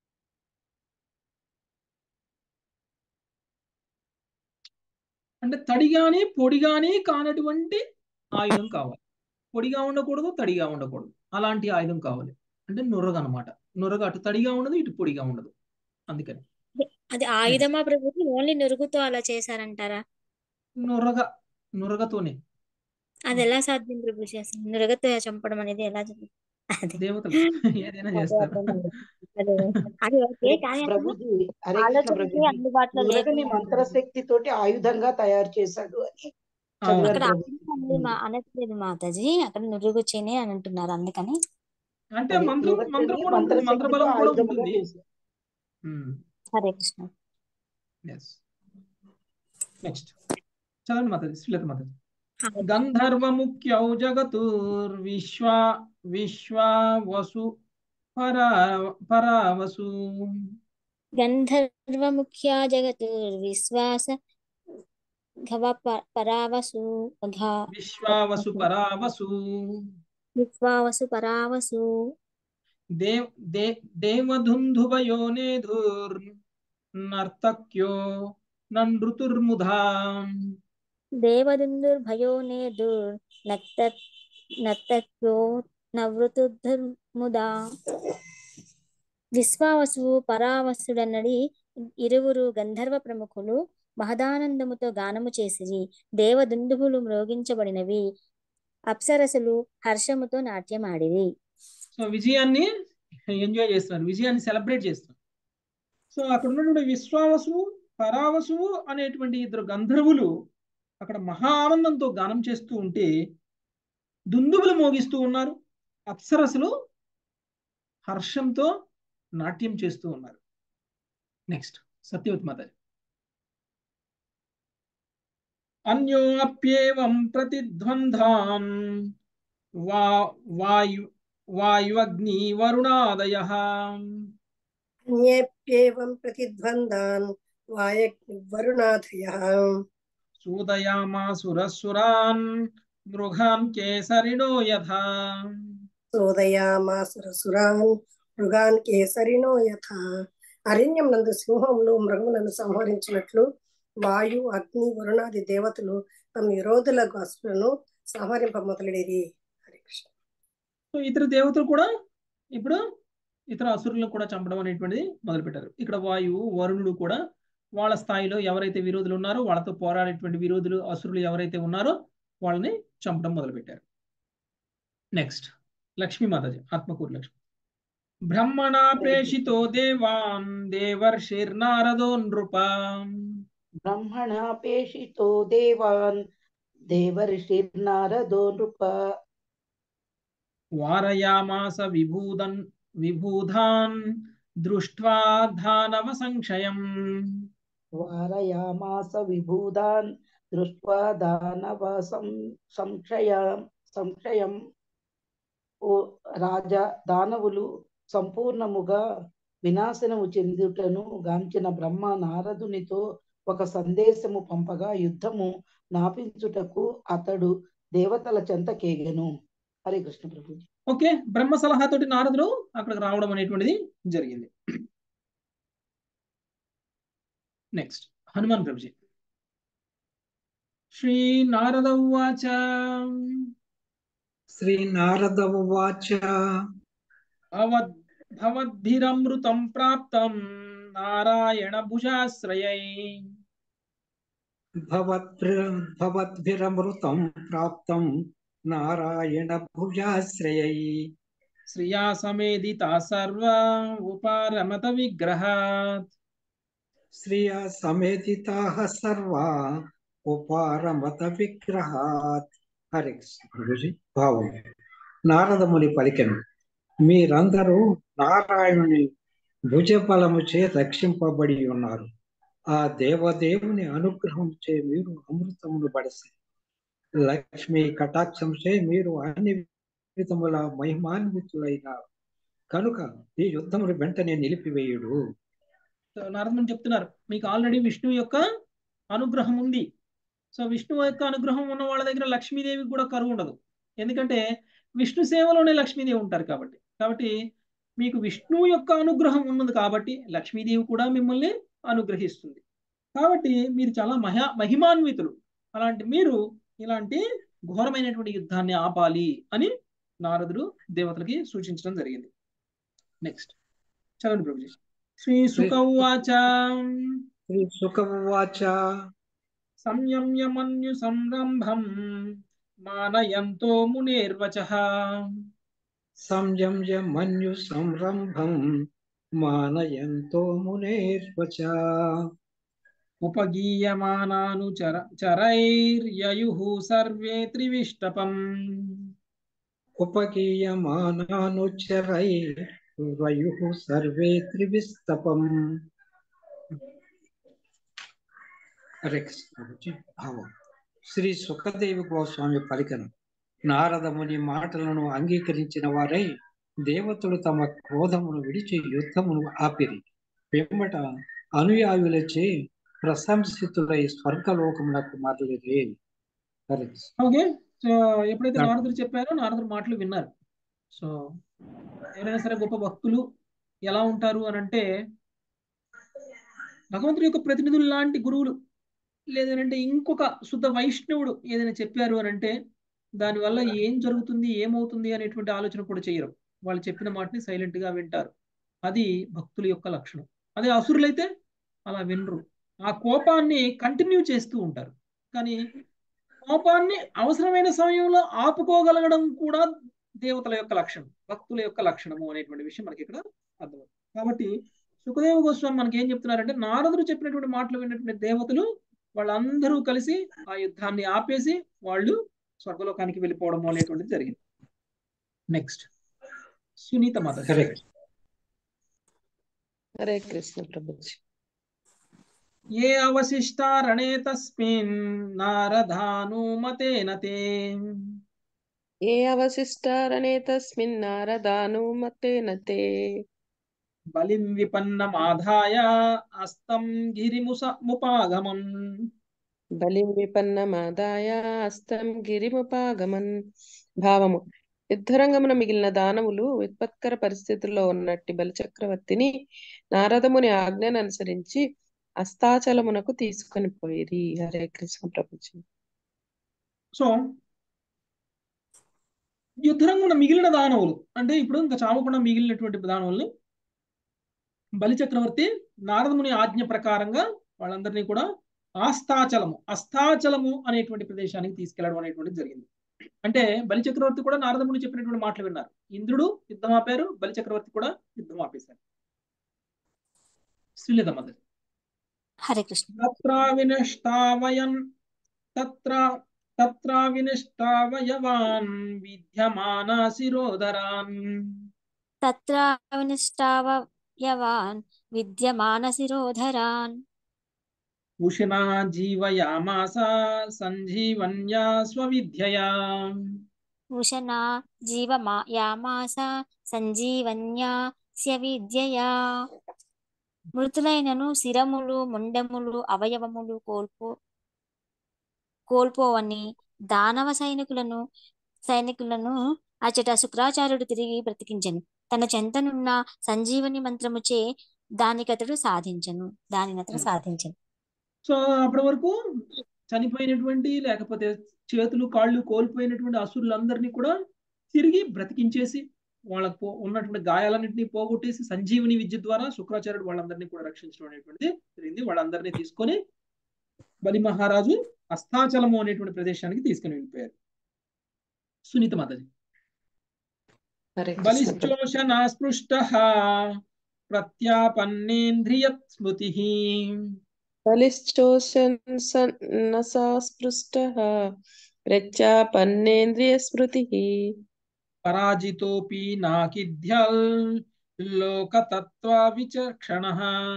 అంటే తడిగాని పొడిగాని కానటువంటి ఆయుధం కావాలి. పొడిగా ఉండకూడదు, తడిగా ఉండకూడదు, అలాంటి ఆయుధం కావాలి. అంటే నురగ అనమాట. నురగ అటు తడిగా ఉండదు, ఇటు పొడిగా ఉండదు. అందుకని అది ఆయుధమా ప్రభుజీ? ఓన్లీ నురుగుతో అలా చేశారంటారా? నురగతోనే. అది ఎలా సాధ్యం ప్రభుజీ? అసలు నురగతో చంపడం అనేది ఎలా జరుగుతుంది? దేవతలు ఏదైనా చేస్తారు. అది ఓకే, కానీ ప్రభుజీ, హరే కృష్ణ ఆలోచనకి ప్రభుజీ, అందుబాటులో నురగని లేకుండా మంత్రశక్తి తోటి ఆయుధంగా తయారు చేశాడు అని చదివారు అక్కడ ప్రభుజీ. అనట్లేదు మాతాజీ, అక్కడ నురుగుచేనే అని అంటున్నారు. అందుకని అంటే అది మంత్రం నురగని కూడా ఉంటుంది, మంత్రబలం కూడా ఆయుధముగా ఉంటుంది. చేశారు. హరే కృష్ణ. నెక్స్ట్ చదవండి మాతాజీ, శ్రీలత మాతాజీ. గంధర్వ ముఖ్యౌ జగతుర్విశ్వావసు పరావసు. గంధర్వ ముఖ్య జగతుర్విశ్వాస పరావసు విశ్వావసు పరావసు. విశ్వావసు పరావసు. దేవధుంధుభయో నేధుర్ నర్తక్యో నృతుర్ముధా. దేవదుందుర్భయో నేదుర్ నర్తక్యో నవృతుర్ముదా. విశ్వావసువు పరావసుడన్నడి ఇరువురు గంధర్వ ప్రముఖులు మహదానందముతో గానము చేసిరి. దేవదుందుభులు మ్రోగించబడినవి, అప్సరసులు హర్షముతో నాట్యమాడిరి. సో విజయాన్ని ఎంజాయ్ చేస్తున్నారు, విజయాన్ని సెలబ్రేట్ చేస్తున్నారు. సో అక్కడ ఉన్నటువంటి విశ్వావసువు పరావసువు అనేటువంటి ఇద్దరు గంధర్వులు అక్కడ మహా ఆనందంతో గానం చేస్తూ ఉంటే దుందుబులు మోగిస్తూ ఉన్నారు, అప్సరసులు హర్షంతో నాట్యం చేస్తూ ఉన్నారు. నెక్స్ట్ సత్యవతి మాతాజీ. అన్యోప్యేవం ప్రతిద్వంద్వాన్ వాయువగ్ని వరుణాదయః. అన్యేప్యేవం ప్రతిద్వంద్వాన్ వరుణాదయః. సూదయామాసురసురాన్ మృగాన్ కేసరిణో యథా. సోదయామాసురసురాన్ మృగాన్ కేసరినో యథా. అరణ్యం నందు సింహములు మృగములను సంహరించినట్లు వాయు అగ్ని వరుణాది దేవతలు తమ విరోధులకు అసురులను సంహరింప మొదలెడిరి. హరే కృష్ణ. సో ఇతర దేవతలు కూడా ఇప్పుడు ఇతర అసురులను కూడా చంపడం అనేటువంటిది మొదలుపెట్టారు. ఇక్కడ వాయువు వరుణుడు కూడా వాళ్ళ స్థాయిలో ఎవరైతే విరోధులు ఉన్నారో వాళ్ళతో పోరాడేటువంటి విరోధులు అసురులు ఎవరైతే ఉన్నారో వాళ్ళని చంపడం మొదలుపెట్టారు. నెక్స్ట్ లక్ష్మీ మాతాజీ, ఆత్మకూరు లక్ష్మి. బ్రహ్మణా ప్రేషితో దేవాన్ దేవర్షిర్నారదో నృప. బ్రహ్మణా పేషితో దేవాన్ దేవర్షిర్నారదో నృప. వారయామాస విభూధాన్ దృష్ట్వా దానవ సంక్షయం. వారయామాస విభూదాన్ దృష్ట్వా దానవ సంక్షయం. ఓ రాజా, దానవులు సంపూర్ణముగా వినాశనము చెందుటను గాంచిన బ్రహ్మ నారదునితో ఒక సందేశము పంపగా యుద్ధము నాపించుటకు అతడు దేవతల చెంతకేగెను. హరే కృష్ణ ప్రభుజీ. ఓకే, బ్రహ్మ సలహాతోటి నారదుడు అక్కడికి రావడం అనేటువంటిది జరిగింది. నెక్స్ట్ హనుమాన్ ప్రభుజీ. శ్రీ నారద ఉవాచ. శ్రీ నారద ఉవాచ. భవద్భిరమృతం ప్రాప్తం నారాయణ భుజాశ్రయై భవద్భిరమృతం ప్రాప్తం నారాయణ భుజాశ్రయై శ్రియా సమేదితా సర్వా ఉపారమత విగ్రహాత్ శ్రియా సమేతితాః సర్వా ఉపారమత విగ్రహాత్. హరే కృష్ణ ప్రభుజీ. భావం. నారదముని పలికెను, మీరందరూ నారాయణుని భుజబలముచే రక్షింపబడి ఉన్నారు. ఆ దేవదేవుని అనుగ్రహంచే మీరు అమృతమును బడసి, లక్ష్మీ కటాక్షంచే మీరు అన్ని విధముల మహిమాన్వితులైనారు కనుక ఈ యుద్ధమును వెంటనే నిలిపివేయుడు. నారదముని చెప్తున్నారు, మీకు ఆల్రెడీ విష్ణువు యొక్క అనుగ్రహం ఉంది. సో విష్ణువు యొక్క అనుగ్రహం ఉన్న వాళ్ళ దగ్గర లక్ష్మీదేవికి కూడా కరువు ఉండదు. ఎందుకంటే విష్ణు సేవలోనే లక్ష్మీదేవి ఉంటారు కాబట్టి మీకు విష్ణువు యొక్క అనుగ్రహం ఉన్నది కాబట్టి లక్ష్మీదేవి కూడా మిమ్మల్ని అనుగ్రహిస్తుంది. కాబట్టి మీరు చాలా మహిమాన్వితులు. అలాంటి మీరు ఇలాంటి ఘోరమైనటువంటి యుద్ధాన్ని ఆపాలి అని నారదుడు దేవతలకి సూచించడం జరిగింది. నెక్స్ట్ చదవండి ప్రభుజీ. శ్రీ సుక ఉవాచ శ్రీ సుక ఉవాచ సంయమ్య మన్యు సంరంభం మానయంతో మునేర్వచః సంయమ్య మన్యు సంరంభం మానయంతో మునేర్వచః ఉపగీయమానాను చరైర్యయుః సర్వే త్రివిష్టపం ఉపగీయమానానుచరైర్యయుః సర్వే త్రివిష్టపం. హరే కృష్ణ. భావం. శ్రీ సుఖదేవి గోస్వామి పలికను, నారదముని మాటలను అంగీకరించిన వారై దేవతలు తమ క్రోధమును విడిచి యుద్ధమును ఆపిరి. పిమ్మట అనుయాయులచే ప్రశంసితులై స్వర్గలోకమునకు మరలిరే. హరే కృష్ణ. ఓకే. సో ఎప్పుడైతే నారదుడు చెప్పారో నారదుడు మాటలు విన్నారు. సో ఎవరైనా సరే గొప్ప భక్తులు ఎలా ఉంటారు అని అంటే భగవంతుడి యొక్క ప్రతినిధులు లాంటి గురువులు లేదంటే ఇంకొక శుద్ధ వైష్ణవుడు ఏదైనా చెప్పారు అని అంటే దానివల్ల ఏం జరుగుతుంది ఏమవుతుంది అనేటువంటి ఆలోచన కూడా చేయరు. వాళ్ళు చెప్పిన మాటని సైలెంట్ గా వింటారు. అది భక్తుల యొక్క లక్షణం. అదే అసురులైతే అలా వినరు. ఆ కోపాన్ని కంటిన్యూ చేస్తూ ఉంటారు. కానీ కోపాన్ని అవసరమైన సమయంలో ఆపుకోగలగడం కూడా దేవతల యొక్క లక్షణం, భక్తుల యొక్క లక్షణము అనేటువంటి విషయం మనకి ఇక్కడ అర్థమవుతుంది. కాబట్టి సుఖదేవ గోస్వామి మనకి ఏం చెప్తున్నారంటే నారదుడు చెప్పినటువంటి మాటలు విన్నటువంటి దేవతలు వాళ్ళందరూ కలిసి ఆ యుద్ధాన్ని ఆపేసి వాళ్ళు స్వర్గలోకానికి వెళ్ళిపోవడం అనేటువంటిది జరిగింది. నెక్స్ట్ సునీత మాత. హరే కృష్ణ ప్రభుజీ. ఏ అవశిష్టారణే తస్మిన్ నారదానుమతేన తే ఏ అవశిష్టారణే తస్మిన్ నారదానుమతేన తే బలిం విపన్నమాధాయ అస్తం గిరిముపాగమం బలిం విపన్నమాదాయ అస్తం గిరిముపాగమన్. భావము. యుద్ధరంగమున మిగిలిన దానవులు విపత్కర పరిస్థితుల్లో ఉన్నట్టి బలిచక్రవర్తిని నారదముని ఆజ్ఞను అనుసరించి అస్తాచలమునకు తీసుకొని పోయిరి. హరే కృష్ణ ప్రభుజీ. సో యుద్ధరంగమున మిగిలిన దానవులు అంటే ఇప్పుడు ఇంకా చావకుండా మిగిలినటువంటి దానవుల్ని బలిచక్రవర్తి నారదముని ఆజ్ఞ ప్రకారంగా వాళ్ళందరినీ కూడా అస్తాచలము అనేటువంటి ప్రదేశానికి తీసుకెళ్లడం అనేటువంటిది జరిగింది. అంటే బలిచక్రవర్తి కూడా నారదముని చెప్పినటువంటి మాటలు విన్నారు. ఇంద్రుడు యుద్ధం ఆపారు, బలిచక్రవర్తి కూడా యుద్ధం ఆపేశారు. శ్రీలత మధ్య. హరే కృష్ణ. తత్ర వినిష్టావయవాన్ విద్యమాన శిరోధరాన్ తత్ర వినిష్టావయవాన్ విద్యమాన శిరోధరాన్ ఉషినా జీవయామాస సంజీవన్యా స్వవిద్యయా ఉషనా జీవయామాస సంజీవన్యా స్వవిద్యయా. మృతులైనను శిరములు మొండములు అవయవములు కోల్పోవని దానవ సైనికులను అచట శుక్రాచార్యుడు తిరిగి బ్రతికించెను. తన చెంతనున్న సంజీవని మంత్రముచే దానినతడు సాధించెను. సో అప్పటి వరకు చనిపోయినటువంటి లేకపోతే చేతులు కాళ్ళు కోల్పోయినటువంటి అసురులందరినీ కూడా తిరిగి బ్రతికించేసి వాళ్ళకు ఉన్నటువంటి గాయాలన్నింటినీ పోగొట్టేసి సంజీవని విద్య ద్వారా శుక్రాచార్యుడు వాళ్ళందరినీ కూడా రక్షించడం అనేటువంటిది జరిగింది. వాళ్ళందరినీ తీసుకొని బలి మహారాజు అస్తాచలము అనేటువంటి ప్రదేశానికి తీసుకుని వెళ్ళిపోయారు. సునీత మాతాజీ. బలిశ్చోషణ స్పృష్ట ప్రత్యాపన్నేంద్రియ స్మృతి బలిశ్చోషన్సస్పృష్టః ప్రత్యాపన్నేంద్రియ స్మృతిః పరాజితోపి నాకిధ్యల్ లోకతత్వ విచక్షణః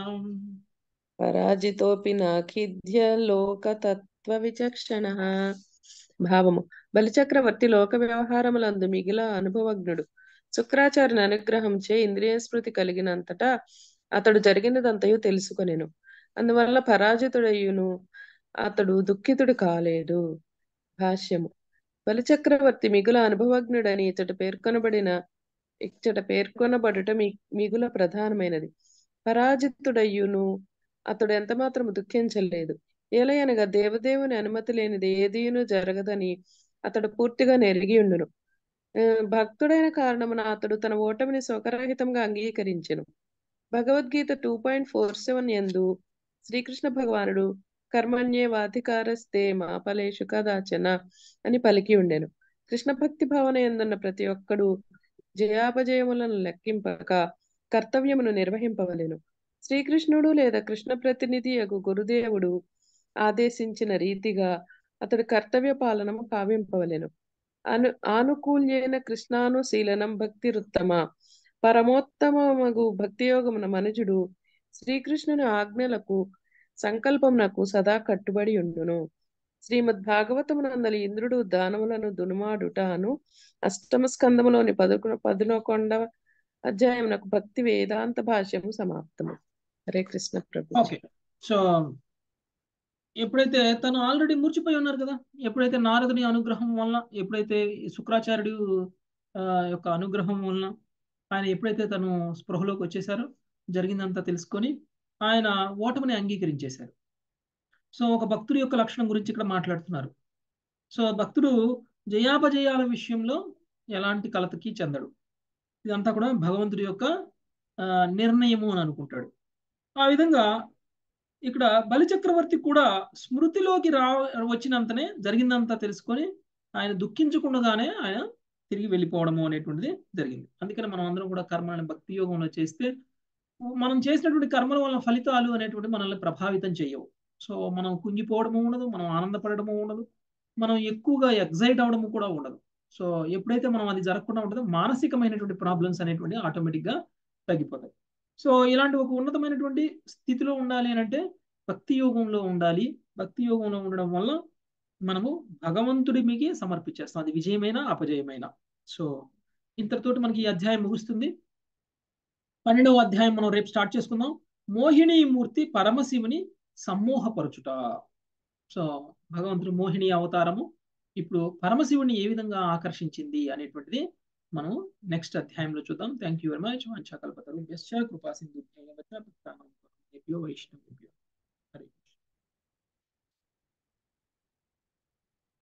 పరాజితోపి నాఖిధ్య లోకతత్వ విచక్షణః. భావము: బలిచక్రవర్తి లోక వ్యవహారములందు మిగిల అనుభవజ్ఞుడు. శుక్రాచార్యుని అనుగ్రహంచే ఇంద్రియ స్మృతి కలిగినంతటా అతడు జరిగినదంతయు తెలుసుకొనెను. అందువల్ల పరాజితుడయ్యును అతడు దుఃఖితుడు కాలేదు. భాష్యము: బలిచక్రవర్తి మిగుల అనుభవజ్ఞుడని ఇచ్చట పేర్కొనబడుట మిగుల ప్రధానమైనది. పరాజితుడయ్యును అతడు ఎంతమాత్రము దుఃఖించలేదు. ఏలయనగా దేవదేవుని అనుమతి లేనిది ఏదీను జరగదని అతడు పూర్తిగా నెరిగి ఉండును. భక్తుడైన కారణమున అతడు తన ఓటమిని శోకరహితంగా అంగీకరించెను. భగవద్గీత 2.47 యందు శ్రీకృష్ణ భగవానుడు కర్మణ్యేవాధికారస్తే మా ఫలేషు కదాచన అని పలికి ఉండెను. కృష్ణ భక్తి భావన ఎందున్న ప్రతి ఒక్కడు జయాపజయములను లెక్కింపక కర్తవ్యమును నిర్వహింపవలెను. శ్రీకృష్ణుడు లేదా కృష్ణ ప్రతినిధి యగు గురుదేవుడు ఆదేశించిన రీతిగా అతడు కర్తవ్య పాలనము కావింపవలెను. ఆనుకూల్యైన కృష్ణానుశీలనం భక్తిరుత్తమ. పరమోత్తమమగు భక్తియోగమున మనుజుడు శ్రీకృష్ణుని ఆజ్ఞలకు సంకల్పమునకు సదా కట్టుబడి ఉండును. శ్రీమద్ భాగవతమునందలి ఇంద్రుడు దానములను దునుమాడుట అను అష్టమ స్కందములోని 11వ అధ్యాయమునకు భక్తి వేదాంత భాష్యము సమాప్తము. హరే కృష్ణ ప్రభు. ఓకే, సో ఎప్పుడైతే తను ఆల్రెడీ మూర్చిపోయి ఉన్నారు కదా, ఎప్పుడైతే నారదుని అనుగ్రహం వలన, ఎప్పుడైతే శుక్రాచార్యుడు యొక్క అనుగ్రహం వలన ఆయన ఎప్పుడైతే తను స్పృహలోకి వచ్చేసారో జరిగిందంతా తెలుసుకొని ఆయన ఓటమిని అంగీకరించేశారు. సో ఒక భక్తుడి యొక్క లక్షణం గురించి ఇక్కడ మాట్లాడుతున్నారు. సో భక్తుడు జయాపజయాల విషయంలో ఎలాంటి కలతకి చెందడు. ఇదంతా కూడా భగవంతుడి యొక్క నిర్ణయము అని అనుకుంటాడు. ఆ విధంగా ఇక్కడ బలిచక్రవర్తి కూడా స్మృతిలోకి వచ్చినంతనే జరిగిందంతా తెలుసుకొని ఆయన దుఃఖించకుండానే ఆయన తిరిగి వెళ్ళిపోవడము అనేటువంటిది జరిగింది. అందుకని మనం అందరం కూడా కర్మని భక్తి యోగంలో చేస్తే మనం చేసినటువంటి కర్మల వల్ల ఫలితాలు అనేటువంటి మనల్ని ప్రభావితం చేయవు. సో మనం కుంగిపోవడము ఉండదు, మనం ఆనందపడము ఉండదు, మనం ఎక్కువగా ఎగ్జైట్ అవడము కూడా ఉండదు. సో ఎప్పుడైతే మనం అది జరగకుండా ఉంటుందో మానసికమైనటువంటి ప్రాబ్లమ్స్ అనేటువంటి ఆటోమేటిక్గా తగ్గిపోతాయి. సో ఇలాంటి ఒక ఉన్నతమైనటువంటి స్థితిలో ఉండాలి అని అంటే భక్తి యోగంలో ఉండాలి. భక్తి యోగంలో ఉండడం వల్ల మనము భగవంతుడికి సమర్పించేస్తాం, అది విజయమైన అపజయమైన. సో ఇంతటితోటి మనకి ఈ అధ్యాయం ముగుస్తుంది. 12వ అధ్యాయం మనం రేపు స్టార్ట్ చేసుకుందాం. మోహిని మూర్తి పరమశివుని సమ్మోహపరచుట. సో భగవంతుడు మోహిని అవతారము ఇప్పుడు పరమశివుని ఏ విధంగా ఆకర్షించింది అనేటువంటిది మనం నెక్స్ట్ అధ్యాయంలో చూద్దాం. Thank you very much. వంచకల్పతరుభ్యశ్చ కృపా సింధుభ్యో వైష్ణవ